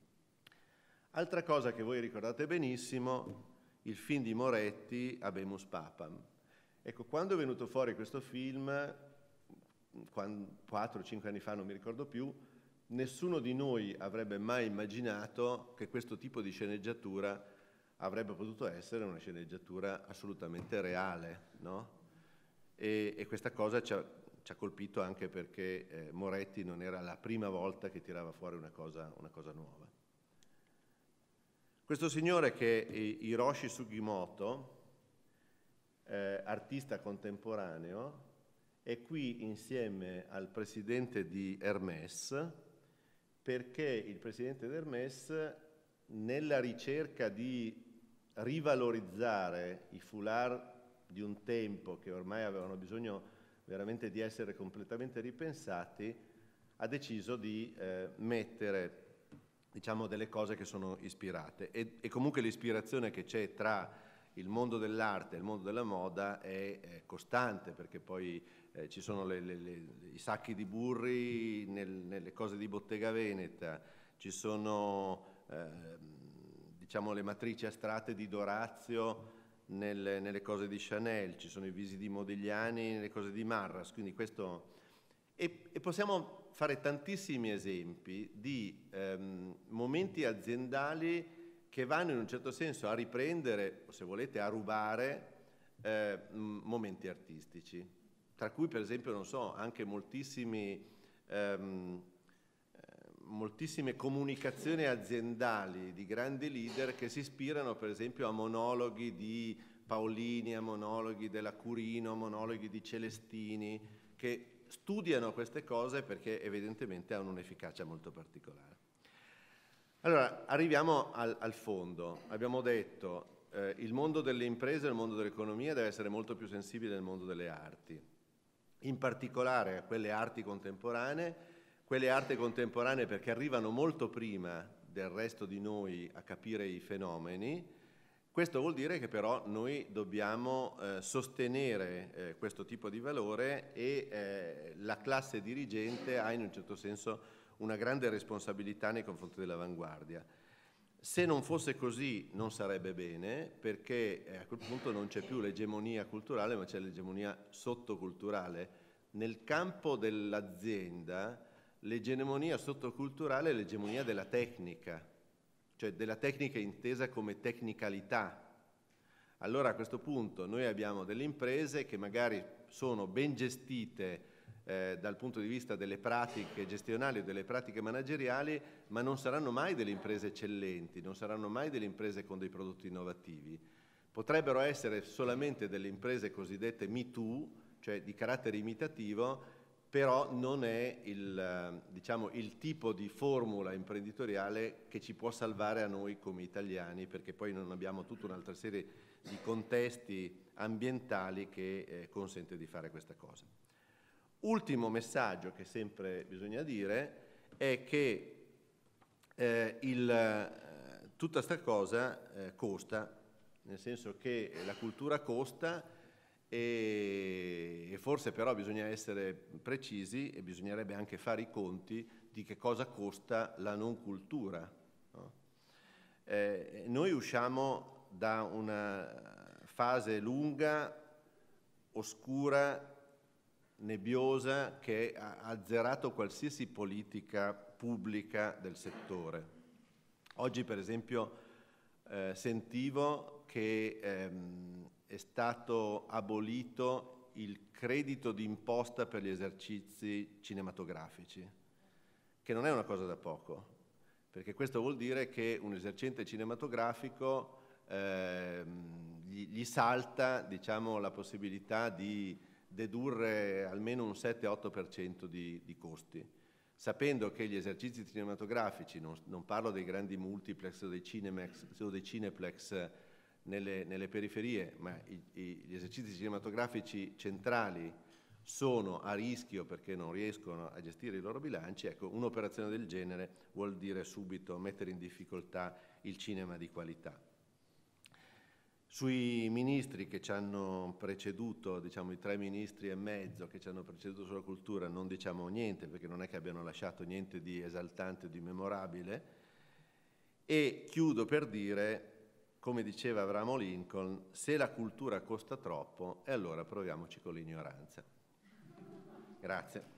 Altra cosa che voi ricordate benissimo, il film di Moretti, Habemus Papam. Ecco, quando è venuto fuori questo film, quattro o cinque anni fa, non mi ricordo più, nessuno di noi avrebbe mai immaginato che questo tipo di sceneggiatura avrebbe potuto essere una sceneggiatura assolutamente reale, no? E, e questa cosa ci ha, ci ha colpito anche perché eh, Moretti non era la prima volta che tirava fuori una cosa, una cosa nuova. Questo signore che è Hiroshi Sugimoto, eh, artista contemporaneo, è qui insieme al presidente di Hermès, perché il presidente di Hermès, nella ricerca di rivalorizzare i foulard di un tempo che ormai avevano bisogno veramente di essere completamente ripensati, ha deciso di eh, mettere, diciamo, delle cose che sono ispirate e, e comunque l'ispirazione che c'è tra il mondo dell'arte e il mondo della moda è, è costante, perché poi eh, ci sono le, le, le, i sacchi di burri nel, nelle cose di Bottega Veneta, ci sono eh, diciamo le matrici astratte di Dorazio nelle, nelle cose di Chanel, ci sono i visi di Modigliani nelle cose di Marras, quindi questo... E, e possiamo fare tantissimi esempi di ehm, momenti aziendali che vanno in un certo senso a riprendere, o se volete a rubare, eh, momenti artistici, tra cui per esempio, non so, anche moltissimi, ehm, moltissime comunicazioni aziendali di grandi leader che si ispirano per esempio a monologhi di Paolini, a monologhi della Curino, a monologhi di Celestini, che studiano queste cose perché evidentemente hanno un'efficacia molto particolare. Allora, arriviamo al, al fondo. Abbiamo detto eh, il mondo delle imprese, il mondo dell'economia deve essere molto più sensibile del mondo delle arti, in particolare a quelle arti contemporanee, quelle arti contemporanee perché arrivano molto prima del resto di noi a capire i fenomeni. Questo vuol dire che però noi dobbiamo eh, sostenere eh, questo tipo di valore e eh, la classe dirigente ha in un certo senso una grande responsabilità nei confronti dell'avanguardia. Se non fosse così non sarebbe bene, perché eh, a quel punto non c'è più l'egemonia culturale, ma c'è l'egemonia sottoculturale. Nel campo dell'azienda l'egemonia sottoculturale è l'egemonia della tecnica, cioè della tecnica intesa come tecnicalità. Allora a questo punto noi abbiamo delle imprese che magari sono ben gestite eh, dal punto di vista delle pratiche gestionali o delle pratiche manageriali, ma non saranno mai delle imprese eccellenti, non saranno mai delle imprese con dei prodotti innovativi. Potrebbero essere solamente delle imprese cosiddette Me Too, cioè di carattere imitativo, però non è il, diciamo, il tipo di formula imprenditoriale che ci può salvare a noi come italiani, perché poi non abbiamo tutta un'altra serie di contesti ambientali che eh, consente di fare questa cosa. Ultimo messaggio che sempre bisogna dire è che eh, il, eh, tutta sta cosa eh, costa, nel senso che la cultura costa e forse però bisogna essere precisi e bisognerebbe anche fare i conti di che cosa costa la non cultura, no? Eh, noi usciamo da una fase lunga, oscura, nebbiosa che ha azzerato qualsiasi politica pubblica del settore. Oggi, per esempio, eh, sentivo che ehm, è stato abolito il credito d'imposta per gli esercizi cinematografici, che non è una cosa da poco, perché questo vuol dire che un esercente cinematografico eh, gli, gli salta, diciamo, la possibilità di dedurre almeno un sette otto per cento di, di costi, sapendo che gli esercizi cinematografici, non, non parlo dei grandi multiplex o dei, cinemex, o dei cineplex nelle, nelle periferie, ma i, i, gli esercizi cinematografici centrali sono a rischio perché non riescono a gestire i loro bilanci. Ecco, un'operazione del genere vuol dire subito mettere in difficoltà il cinema di qualità. Sui ministri che ci hanno preceduto, diciamo i tre ministri e mezzo che ci hanno preceduto sulla cultura, non diciamo niente, perché non è che abbiano lasciato niente di esaltante o di memorabile. E chiudo per dire, come diceva Abramo Lincoln, se la cultura costa troppo, e allora proviamoci con l'ignoranza. Grazie.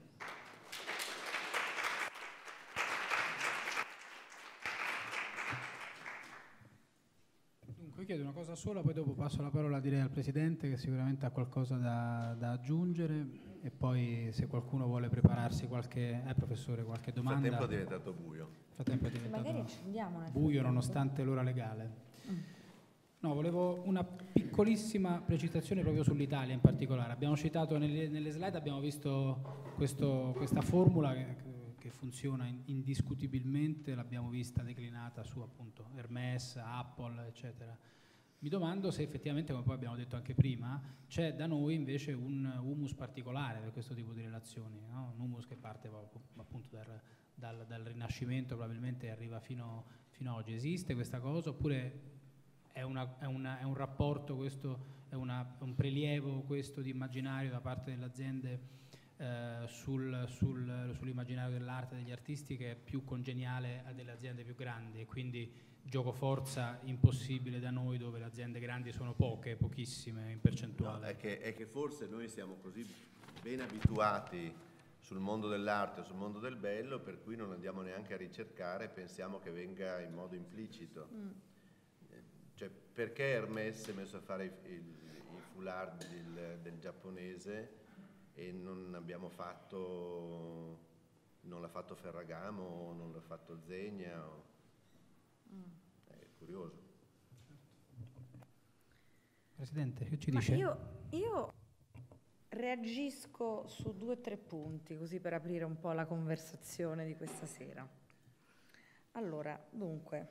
Io chiedo una cosa sola, poi dopo passo la parola direi al Presidente che sicuramente ha qualcosa da, da aggiungere, e poi se qualcuno vuole prepararsi qualche, eh professore, qualche domanda. Nel frattempo è diventato buio. Nel frattempo è diventato magari accendiamo nel buio frattempo. Nonostante l'ora legale. Mm. No, volevo una piccolissima precisazione proprio sull'Italia in particolare. Abbiamo citato nelle, nelle slide, abbiamo visto questo, questa formula che, che funziona indiscutibilmente, l'abbiamo vista declinata su appunto Hermès, Apple, eccetera. Mi domando se effettivamente, come poi abbiamo detto anche prima, c'è da noi invece un humus particolare per questo tipo di relazioni, no? Un humus che parte appunto dal, dal, dal Rinascimento, probabilmente arriva fino, fino ad oggi. Esiste questa cosa oppure è, una, è, una, è un rapporto, questo è una, un prelievo questo di immaginario da parte delle aziende eh, sul, sul, sull'immaginario dell'arte, degli artisti, che è più congeniale a delle aziende più grandi, e quindi gioco forza impossibile da noi, dove le aziende grandi sono poche, pochissime in percentuale? No, è, che, è che forse noi siamo così ben abituati sul mondo dell'arte, sul mondo del bello, per cui non andiamo neanche a ricercare, pensiamo che venga in modo implicito. Mm. Cioè, perché Hermès si è messo a fare i, i, i foulard del, del giapponese e non abbiamo fatto, non l'ha fatto Ferragamo, non l'ha fatto Zegna? O, è curioso. Presidente, che ci Ma dice? Io, io reagisco su due o tre punti, così per aprire un po' la conversazione di questa sera. Allora, dunque,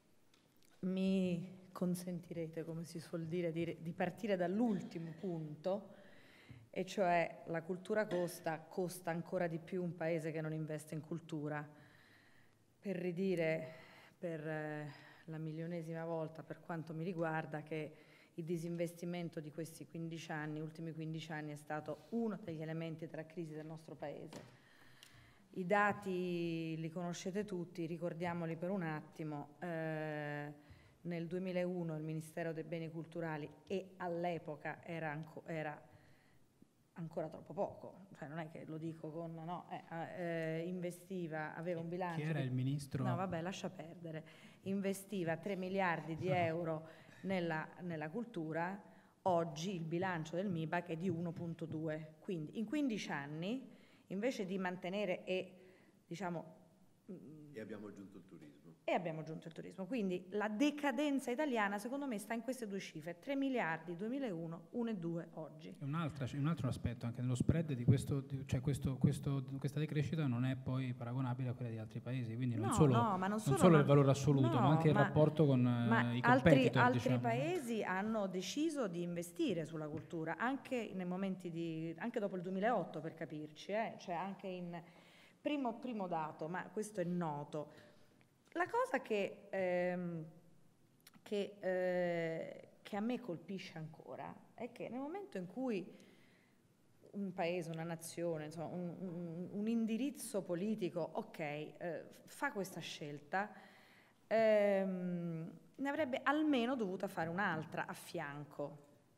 mi consentirete, come si suol dire, di, di partire dall'ultimo punto, e cioè la cultura costa, costa ancora di più un paese che non investe in cultura. Per ridire per eh, la milionesima volta, per quanto mi riguarda, che il disinvestimento di questi quindici anni, ultimi quindici anni, è stato uno degli elementi della crisi del nostro paese. I dati li conoscete tutti, ricordiamoli per un attimo. Eh, nel duemilauno il Ministero dei Beni Culturali, e all'epoca era, anco, era ancora troppo poco, cioè non è che lo dico con, no, eh, eh, investiva, aveva un bilancio. Chi era di, il ministro? No, vabbè, lascia perdere. Investiva tre miliardi di euro nella, nella cultura. Oggi il bilancio del M I B A C è di uno virgola due. Quindi in quindici anni, invece di mantenere e, diciamo... E abbiamo aggiunto il turismo. E abbiamo aggiunto il turismo. Quindi la decadenza italiana, secondo me, sta in queste due cifre: tre miliardi duemilauno, uno virgola due oggi. Un altro, un altro aspetto, anche nello spread di questo, cioè questo, questo, questa decrescita non è poi paragonabile a quella di altri paesi, quindi non no, solo, no, ma non solo, non solo ma, il valore assoluto, no, ma anche il ma, rapporto con ma eh, i altri, competitor. altri diciamo. paesi hanno deciso di investire sulla cultura, anche nei momenti di, anche dopo il duemilaotto, per capirci, eh? Cioè anche in primo, primo dato, ma questo è noto. La cosa che, ehm, che, eh, che a me colpisce ancora è che nel momento in cui un paese, una nazione, insomma, un, un, un indirizzo politico, ok, eh, fa questa scelta, ehm, ne avrebbe almeno dovuta fare un'altra a fianco,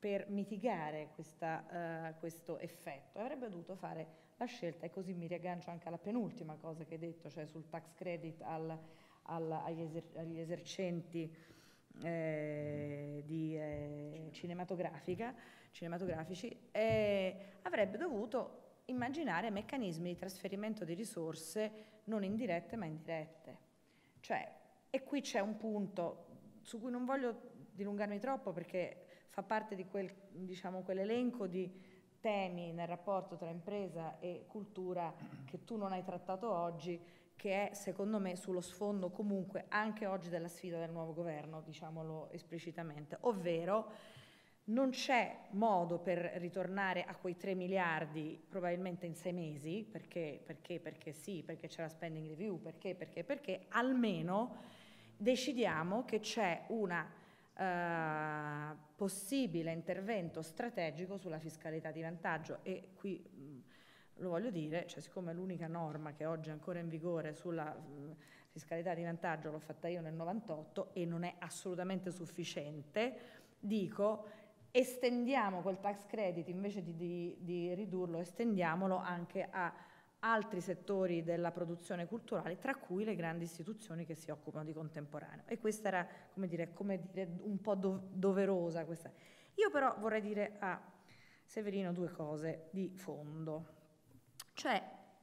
per mitigare questa, uh, questo effetto, avrebbe dovuto fare la scelta, e così mi riaggancio anche alla penultima cosa che hai detto, cioè sul tax credit al, al, agli, eser, agli esercenti eh, di, eh, cinematografica, cinematografici, eh, avrebbe dovuto immaginare meccanismi di trasferimento di risorse non indirette ma indirette. Cioè, e qui c'è un punto su cui non voglio dilungarmi troppo perché fa parte di quel, diciamo, quell'elenco di temi nel rapporto tra impresa e cultura che tu non hai trattato oggi, che è secondo me sullo sfondo comunque anche oggi della sfida del nuovo governo, diciamolo esplicitamente, ovvero non c'è modo per ritornare a quei tre miliardi probabilmente in sei mesi, perché, perché, perché sì, perché c'è la spending review, perché, perché, perché, almeno decidiamo che c'è una Uh, possibile intervento strategico sulla fiscalità di vantaggio, e qui mh, lo voglio dire, cioè, siccome l'unica norma che oggi è ancora in vigore sulla mh, fiscalità di vantaggio l'ho fatta io nel novantotto e non è assolutamente sufficiente, dico estendiamo quel tax credit, invece di, di, di ridurlo, estendiamolo anche a altri settori della produzione culturale, tra cui le grandi istituzioni che si occupano di contemporaneo. E questa era, come dire, come dire un po' do- doverosa questa. Io però vorrei dire a Severino due cose di fondo. Cioè,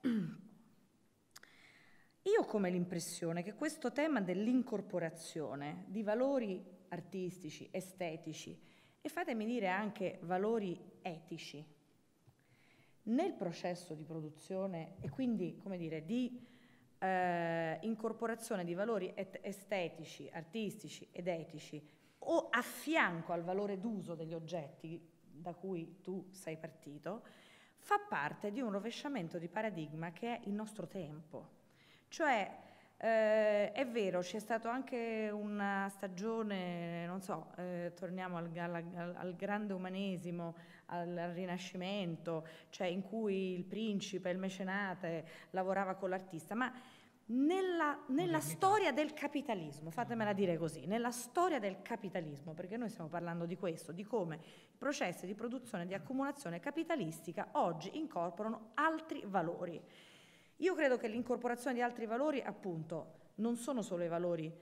io ho come l'impressione che questo tema dell'incorporazione di valori artistici, estetici e fatemi dire anche valori etici nel processo di produzione, e quindi, come dire, di eh, incorporazione di valori et- estetici, artistici ed etici, o a fianco al valore d'uso degli oggetti da cui tu sei partito, fa parte di un rovesciamento di paradigma che è il nostro tempo. Cioè, eh, è vero, c'è stato anche una stagione, non so, eh, torniamo al, al, al grande umanesimo, al, al Rinascimento, cioè in cui il principe, il mecenate lavorava con l'artista, ma nella, nella storia del capitalismo, fatemela dire così, nella storia del capitalismo, perché noi stiamo parlando di questo, di come i processi di produzione e di accumulazione capitalistica oggi incorporano altri valori. Io credo che l'incorporazione di altri valori, appunto, non sono solo i valori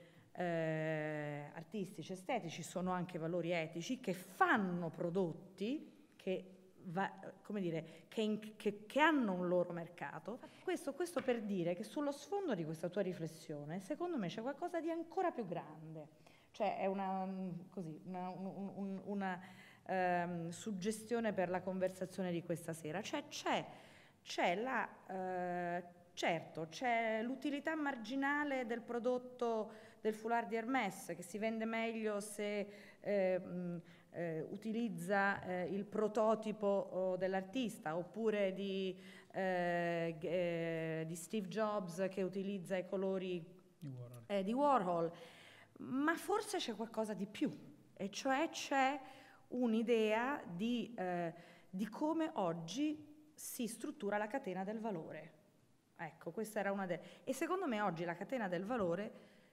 eh, artistici, estetici, sono anche valori etici che fanno prodotti che, va, come dire, che, in, che, che hanno un loro mercato. Questo, questo per dire che sullo sfondo di questa tua riflessione, secondo me c'è qualcosa di ancora più grande. Cioè è una, così, una, un, un, una um, suggestione per la conversazione di questa sera. Cioè c'è C'è la, eh, certo, c'è l'utilità marginale del prodotto del foulard di Hermès, che si vende meglio se eh, mh, eh, utilizza eh, il prototipo oh, dell'artista, oppure di, eh, eh, di Steve Jobs che utilizza i colori di Warhol. Eh, di Warhol. Ma forse c'è qualcosa di più, e cioè c'è un'idea di, eh, di come oggi si struttura la catena del valore. Ecco, questa era una delle... E secondo me oggi la catena del valore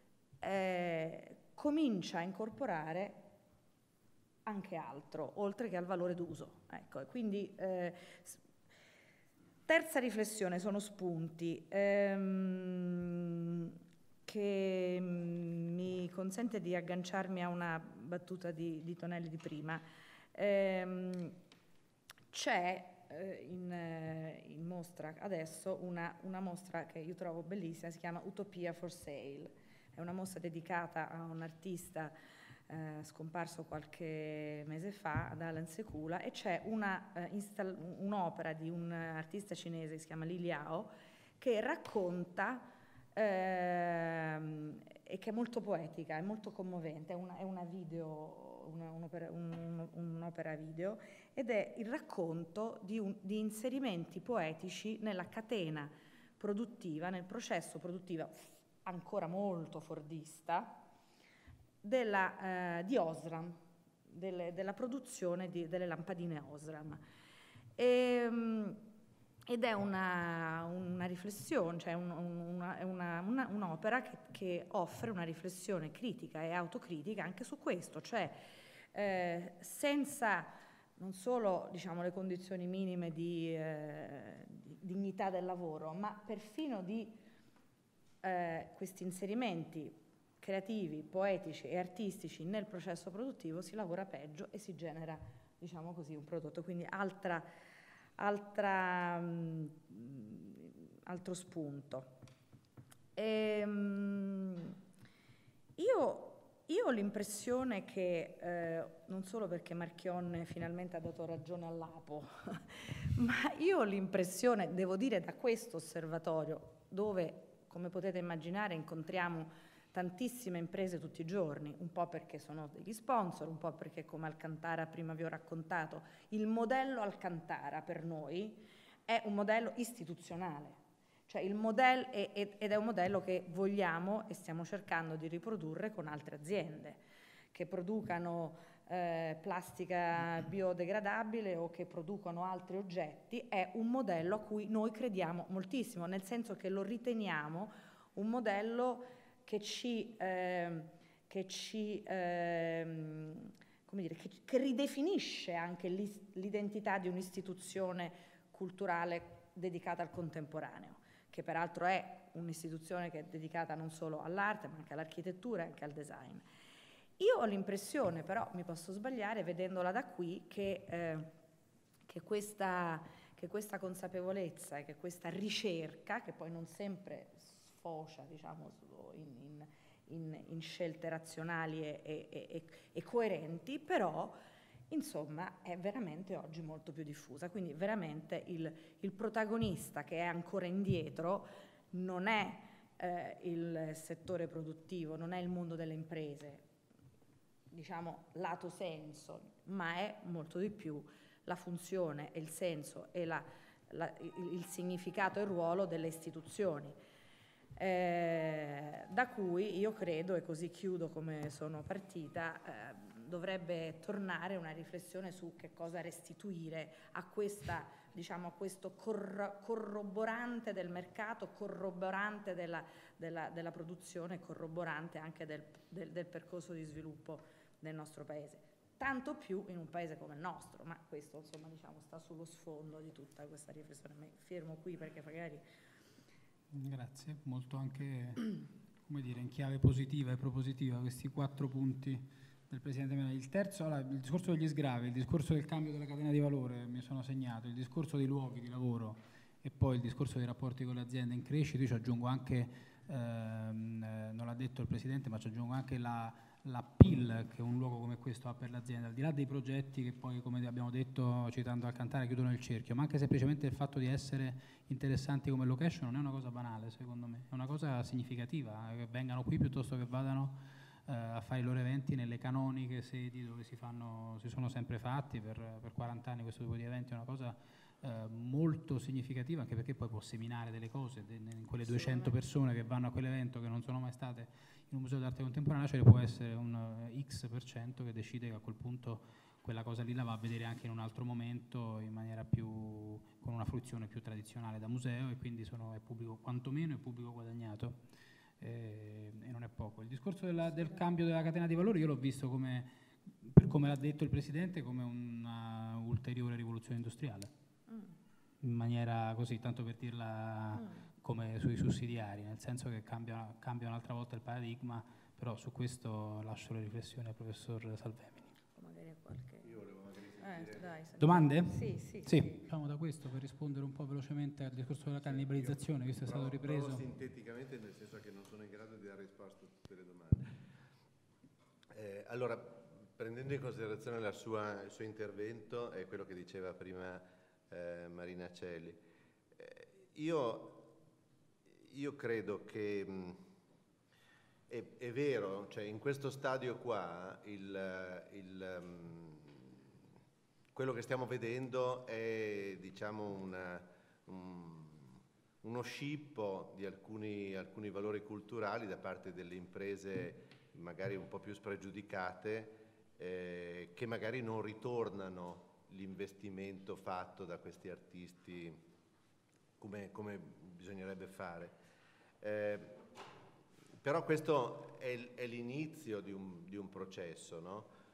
eh, comincia a incorporare anche altro, oltre che al valore d'uso. Ecco, e quindi eh, terza riflessione, sono spunti ehm, che mi consente di agganciarmi a una battuta di, di Tonelli di prima. Ehm, c'è In, in mostra adesso una, una mostra che io trovo bellissima, si chiama Utopia for Sale, è una mostra dedicata a un artista eh, scomparso qualche mese fa, ad Alan Sekula, e c'è una, eh, install- un'opera di un artista cinese che si chiama Li Liao, che racconta ehm, e che è molto poetica, è molto commovente, è una, è una video, una, un'opera, un, un'opera video, ed è il racconto di, un, di inserimenti poetici nella catena produttiva, nel processo produttivo ancora molto fordista della, eh, di Osram, delle, della produzione di, delle lampadine Osram. E, ed è una, una riflessione, cioè un, una, una, una, un'opera che, che offre una riflessione critica e autocritica anche su questo, cioè eh, senza non solo, diciamo, le condizioni minime di, eh, di dignità del lavoro, ma perfino di eh, questi inserimenti creativi, poetici e artistici nel processo produttivo, si lavora peggio e si genera, diciamo così, un prodotto. Quindi altra, altra, mh, altro spunto. Ehm, io, io ho l'impressione che, eh, non solo perché Marchionne finalmente ha dato ragione all'Apo, ma io ho l'impressione, devo dire, da questo osservatorio, dove, come potete immaginare, incontriamo tantissime imprese tutti i giorni, un po' perché sono degli sponsor, un po' perché, come Alcantara prima vi ho raccontato, il modello Alcantara per noi è un modello istituzionale. Cioè il modello, ed è un modello che vogliamo e stiamo cercando di riprodurre con altre aziende che producano eh, plastica biodegradabile o che producono altri oggetti. È un modello a cui noi crediamo moltissimo, nel senso che lo riteniamo un modello che ci, eh, che, ci eh, come dire, che, che ridefinisce anche l'identità di un'istituzione culturale dedicata al contemporaneo, che peraltro è un'istituzione che è dedicata non solo all'arte, ma anche all'architettura e anche al design. Io ho l'impressione, però mi posso sbagliare, vedendola da qui, che, eh, che, questa, che questa consapevolezza e che questa ricerca, che poi non sempre sfocia, diciamo, in, in, in, in scelte razionali e, e, e, e coerenti, però insomma è veramente oggi molto più diffusa, quindi veramente il, il protagonista che è ancora indietro non è eh, il settore produttivo, non è il mondo delle imprese, diciamo lato senso, ma è molto di più la funzione e il senso e la, la, il, il significato e il ruolo delle istituzioni, eh, da cui io credo, e così chiudo come sono partita, eh, dovrebbe tornare una riflessione su che cosa restituire a questa, diciamo, a questo corro corroborante del mercato, corroborante della, della, della produzione, corroborante anche del, del, del percorso di sviluppo del nostro paese. Tanto più in un paese come il nostro, ma questo, insomma, diciamo, sta sullo sfondo di tutta questa riflessione. Mi fermo qui perché magari... Grazie, molto anche, come dire, in chiave positiva e propositiva questi quattro punti del Presidente Meloni. Il terzo, allora, il discorso degli sgravi, il discorso del cambio della catena di valore, mi sono segnato, il discorso dei luoghi di lavoro e poi il discorso dei rapporti con le aziende in crescita. Io ci aggiungo anche, ehm, eh, non l'ha detto il Presidente, ma ci aggiungo anche la, la P I L che un luogo come questo ha per l'azienda, al di là dei progetti che poi, come abbiamo detto, citando Alcantara, chiudono il cerchio, ma anche semplicemente il fatto di essere interessanti come location non è una cosa banale, secondo me, è una cosa significativa, che vengano qui piuttosto che vadano a fare i loro eventi nelle canoniche sedi dove si, fanno, si sono sempre fatti per, per quaranta anni. Questo tipo di eventi è una cosa eh, molto significativa, anche perché poi può seminare delle cose de, in quelle duecento persone che vanno a quell'evento, che non sono mai state in un museo d'arte contemporanea. Cioè può essere un uh, X per cento che decide che a quel punto quella cosa lì la va a vedere anche in un altro momento in maniera più, con una fruizione più tradizionale da museo, e quindi sono, è pubblico, quantomeno è pubblico guadagnato. Eh, e non è poco. Il discorso della, del cambio della catena di valori io l'ho visto come, per come l'ha detto il Presidente, come una ulteriore rivoluzione industriale, mm. in maniera così, tanto per dirla mm. come sui sussidiari, nel senso che cambia, cambia un'altra volta il paradigma, però su questo lascio le riflessioni al professor Salvemini. Magari qualche... Io volevo magari sentire... eh, dai, domande? Sì, sì, sì. Partiamo da questo per rispondere un po' velocemente al discorso della cannibalizzazione, questo è stato ripreso. Provo sinteticamente, nel senso che non sono in grado di dare risposta a tutte le domande. Eh, allora, prendendo in considerazione la sua, il suo intervento e quello che diceva prima eh, Marina Celli, eh, io, io credo che mh, è, è vero, cioè in questo stadio qua il, il um, quello che stiamo vedendo è, diciamo, una, un, uno scippo di alcuni, alcuni valori culturali da parte delle imprese magari un po' più spregiudicate, eh, che magari non ritornano l'investimento fatto da questi artisti come, come bisognerebbe fare. Eh, però questo è, è l'inizio di un, di un processo, no?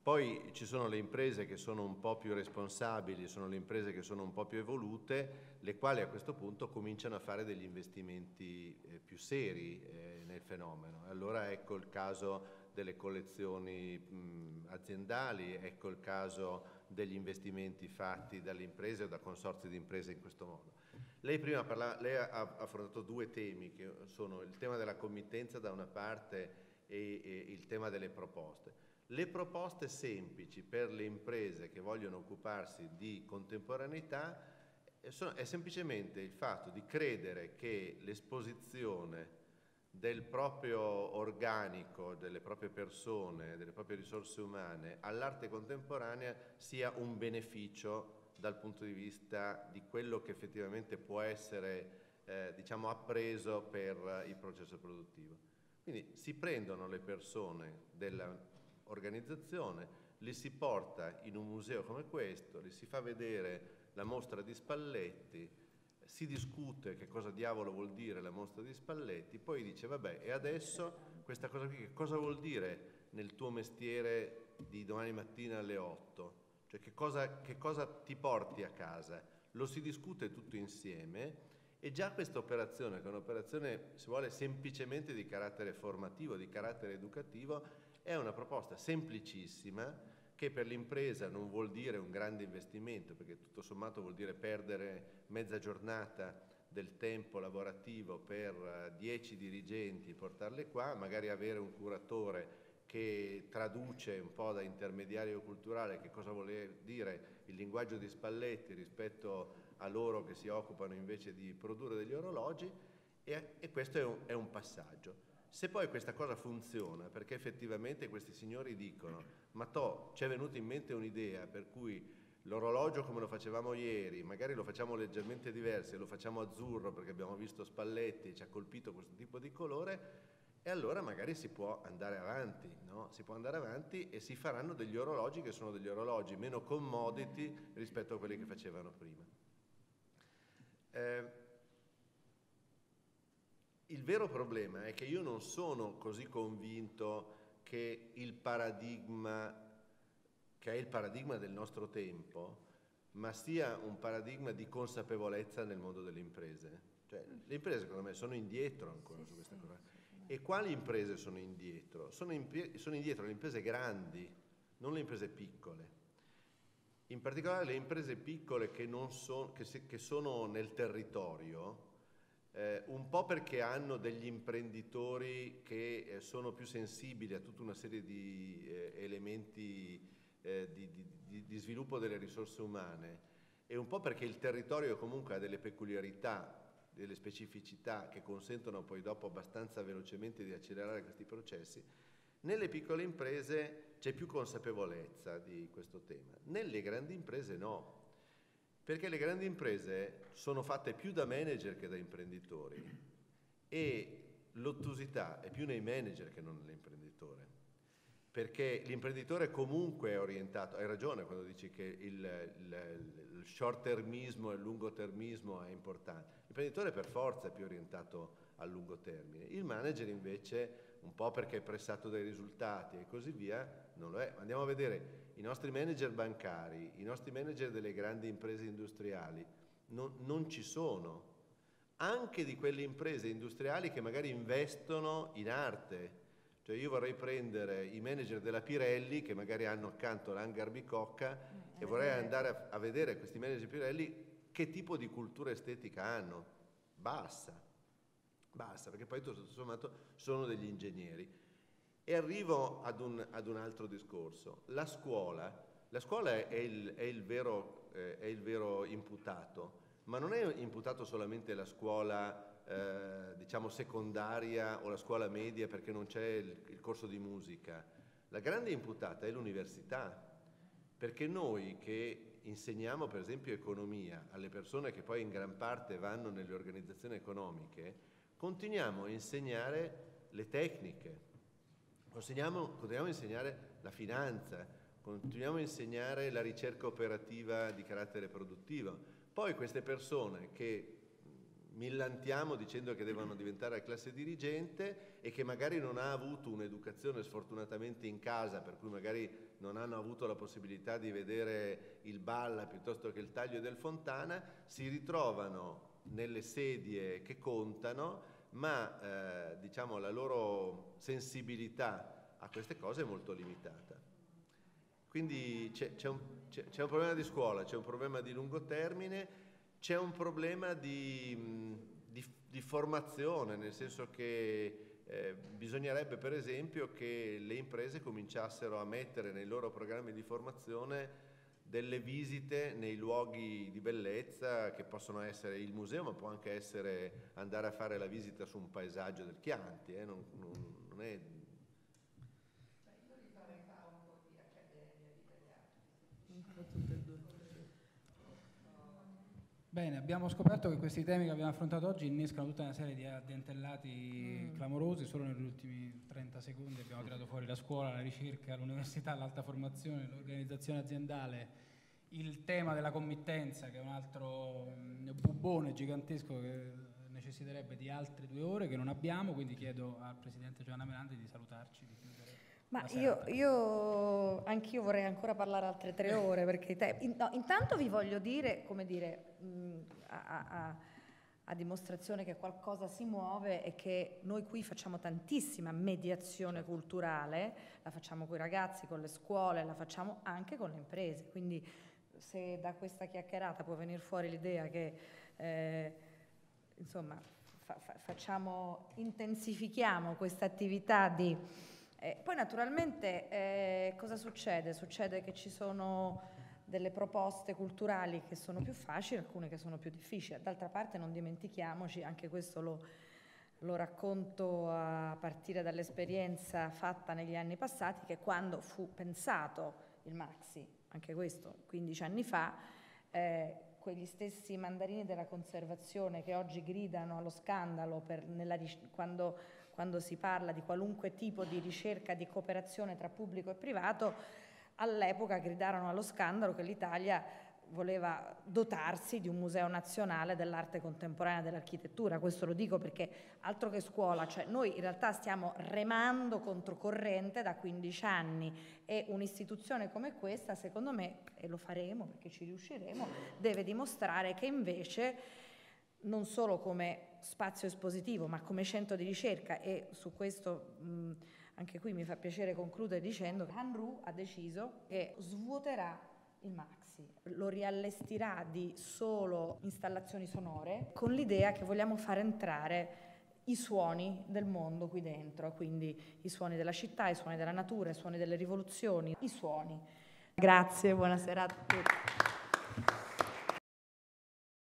Poi ci sono le imprese che sono un po' più responsabili, sono le imprese che sono un po' più evolute, le quali a questo punto cominciano a fare degli investimenti eh, più seri eh, nel fenomeno. Allora ecco il caso delle collezioni mh, aziendali, ecco il caso degli investimenti fatti dalle imprese o da consorzi di imprese in questo modo. Lei prima parla, lei ha affrontato due temi, che sono il tema della committenza da una parte e, e il tema delle proposte. Le proposte semplici per le imprese che vogliono occuparsi di contemporaneità sono, è semplicemente il fatto di credere che l'esposizione del proprio organico, delle proprie persone, delle proprie risorse umane all'arte contemporanea sia un beneficio dal punto di vista di quello che effettivamente può essere eh, diciamo appreso per il processo produttivo. Quindi si prendono le persone della organizzazione, li si porta in un museo come questo, li si fa vedere la mostra di Spalletti, si discute che cosa diavolo vuol dire la mostra di Spalletti, poi dice vabbè e adesso questa cosa qui che cosa vuol dire nel tuo mestiere di domani mattina alle otto? Cioè che cosa, che cosa ti porti a casa? Lo si discute tutto insieme e già questa operazione, che è un'operazione se vuole semplicemente di carattere formativo, di carattere educativo, è una proposta semplicissima che per l'impresa non vuol dire un grande investimento, perché tutto sommato vuol dire perdere mezza giornata del tempo lavorativo per dieci dirigenti, portarle qua, magari avere un curatore che traduce un po' da intermediario culturale che cosa vuole dire il linguaggio di Spalletti rispetto a loro che si occupano invece di produrre degli orologi, e, e questo è un, è un passaggio. Se poi questa cosa funziona, perché effettivamente questi signori dicono ma to, ci è venuta in mente un'idea per cui l'orologio come lo facevamo ieri, magari lo facciamo leggermente diverso e lo facciamo azzurro perché abbiamo visto Spalletti e ci ha colpito questo tipo di colore, e allora magari si può andare avanti, no? Si può andare avanti e si faranno degli orologi che sono degli orologi meno commodity rispetto a quelli che facevano prima. Eh, Il vero problema è che io non sono così convinto che il paradigma, che è il paradigma del nostro tempo, ma sia un paradigma di consapevolezza nel mondo delle imprese. Cioè, le imprese secondo me sono indietro ancora su questa cosa. E quali imprese sono indietro? Sono, impie- sono indietro le imprese grandi, non le imprese piccole. In particolare le imprese piccole che, non so, che, si, che sono nel territorio, Eh, un po' perché hanno degli imprenditori che eh, sono più sensibili a tutta una serie di eh, elementi eh, di, di, di sviluppo delle risorse umane, e un po' perché il territorio comunque ha delle peculiarità, delle specificità che consentono poi dopo abbastanza velocemente di accelerare questi processi. Nelle piccole imprese c'è più consapevolezza di questo tema, nelle grandi imprese no. Perché le grandi imprese sono fatte più da manager che da imprenditori e l'ottusità è più nei manager che non nell'imprenditore. Perché l'imprenditore comunque è orientato, hai ragione quando dici che il, il, il short termismo e il lungo termismo è importante. L'imprenditore per forza è più orientato al lungo termine. Il manager invece, un po' perché è pressato dai risultati e così via, non lo è. Andiamo a vedere i nostri manager bancari, i nostri manager delle grandi imprese industriali, non, non ci sono. Anche di quelle imprese industriali che magari investono in arte. Cioè io vorrei prendere i manager della Pirelli che magari hanno accanto l'hangar Bicocca mm, e vorrei andare a, a vedere questi manager Pirelli che tipo di cultura estetica hanno. Basta, basta, perché poi tutto sommato sono degli ingegneri. E arrivo ad un, ad un altro discorso. La scuola, la scuola è il, è il vero, eh, è il vero imputato, ma non è imputato solamente la scuola Eh, diciamo secondaria o la scuola media perché non c'è il, il corso di musica. La grande imputata è l'università, perché noi che insegniamo per esempio economia alle persone che poi in gran parte vanno nelle organizzazioni economiche, continuiamo a insegnare le tecniche, continuiamo, continuiamo a insegnare la finanza, continuiamo a insegnare la ricerca operativa di carattere produttivo. Poi queste persone che millantiamo dicendo che devono diventare classe dirigente e che magari non ha avuto un'educazione sfortunatamente in casa, per cui magari non hanno avuto la possibilità di vedere il Balla piuttosto che il Taglio del Fontana, si ritrovano nelle sedie che contano, ma eh, diciamo la loro sensibilità a queste cose è molto limitata. Quindi c'è un, c'è un problema di scuola, c'è un problema di lungo termine, c'è un problema di, di, di formazione, nel senso che eh, bisognerebbe per esempio che le imprese cominciassero a mettere nei loro programmi di formazione delle visite nei luoghi di bellezza che possono essere il museo, ma può anche essere andare a fare la visita su un paesaggio del Chianti, eh? non, non, non è... Bene, abbiamo scoperto che questi temi che abbiamo affrontato oggi innescano tutta una serie di addentellati mm. clamorosi. Solo negli ultimi trenta secondi abbiamo tirato fuori la scuola, la ricerca, l'università, l'alta formazione, l'organizzazione aziendale, il tema della committenza, che è un altro um, bubbone gigantesco che necessiterebbe di altre due ore che non abbiamo, quindi chiedo al Presidente Giovanna Melandri di salutarci, di chiudere. Ma io, io anch'io vorrei ancora parlare altre tre ore, perché te, in, no, intanto vi voglio dire, come dire, mh, a, a, a dimostrazione che qualcosa si muove e che noi qui facciamo tantissima mediazione culturale, la facciamo con i ragazzi, con le scuole, la facciamo anche con le imprese, quindi se da questa chiacchierata può venire fuori l'idea che eh, insomma fa, fa, facciamo, intensifichiamo questa attività di... Eh, poi naturalmente eh, cosa succede? Succede che ci sono delle proposte culturali che sono più facili, alcune che sono più difficili. D'altra parte non dimentichiamoci, anche questo lo, lo racconto a partire dall'esperienza fatta negli anni passati, che quando fu pensato il Maxi, anche questo quindici anni fa, eh, quegli stessi mandarini della conservazione che oggi gridano allo scandalo per, nella, quando, quando si parla di qualunque tipo di ricerca, di cooperazione tra pubblico e privato, all'epoca gridarono allo scandalo che l'Italia voleva dotarsi di un museo nazionale dell'arte contemporanea e dell'architettura. Questo lo dico perché altro che scuola, cioè noi in realtà stiamo remando controcorrente da quindici anni e un'istituzione come questa, secondo me, e lo faremo perché ci riusciremo, deve dimostrare che invece non solo come spazio espositivo ma come centro di ricerca, e su questo mh, anche qui mi fa piacere concludere dicendo che Hanru ha deciso che svuoterà il Maxi, lo riallestirà di solo installazioni sonore con l'idea che vogliamo far entrare i suoni del mondo qui dentro, quindi i suoni della città, i suoni della natura, i suoni delle rivoluzioni, i suoni. Grazie, buonasera a tutti.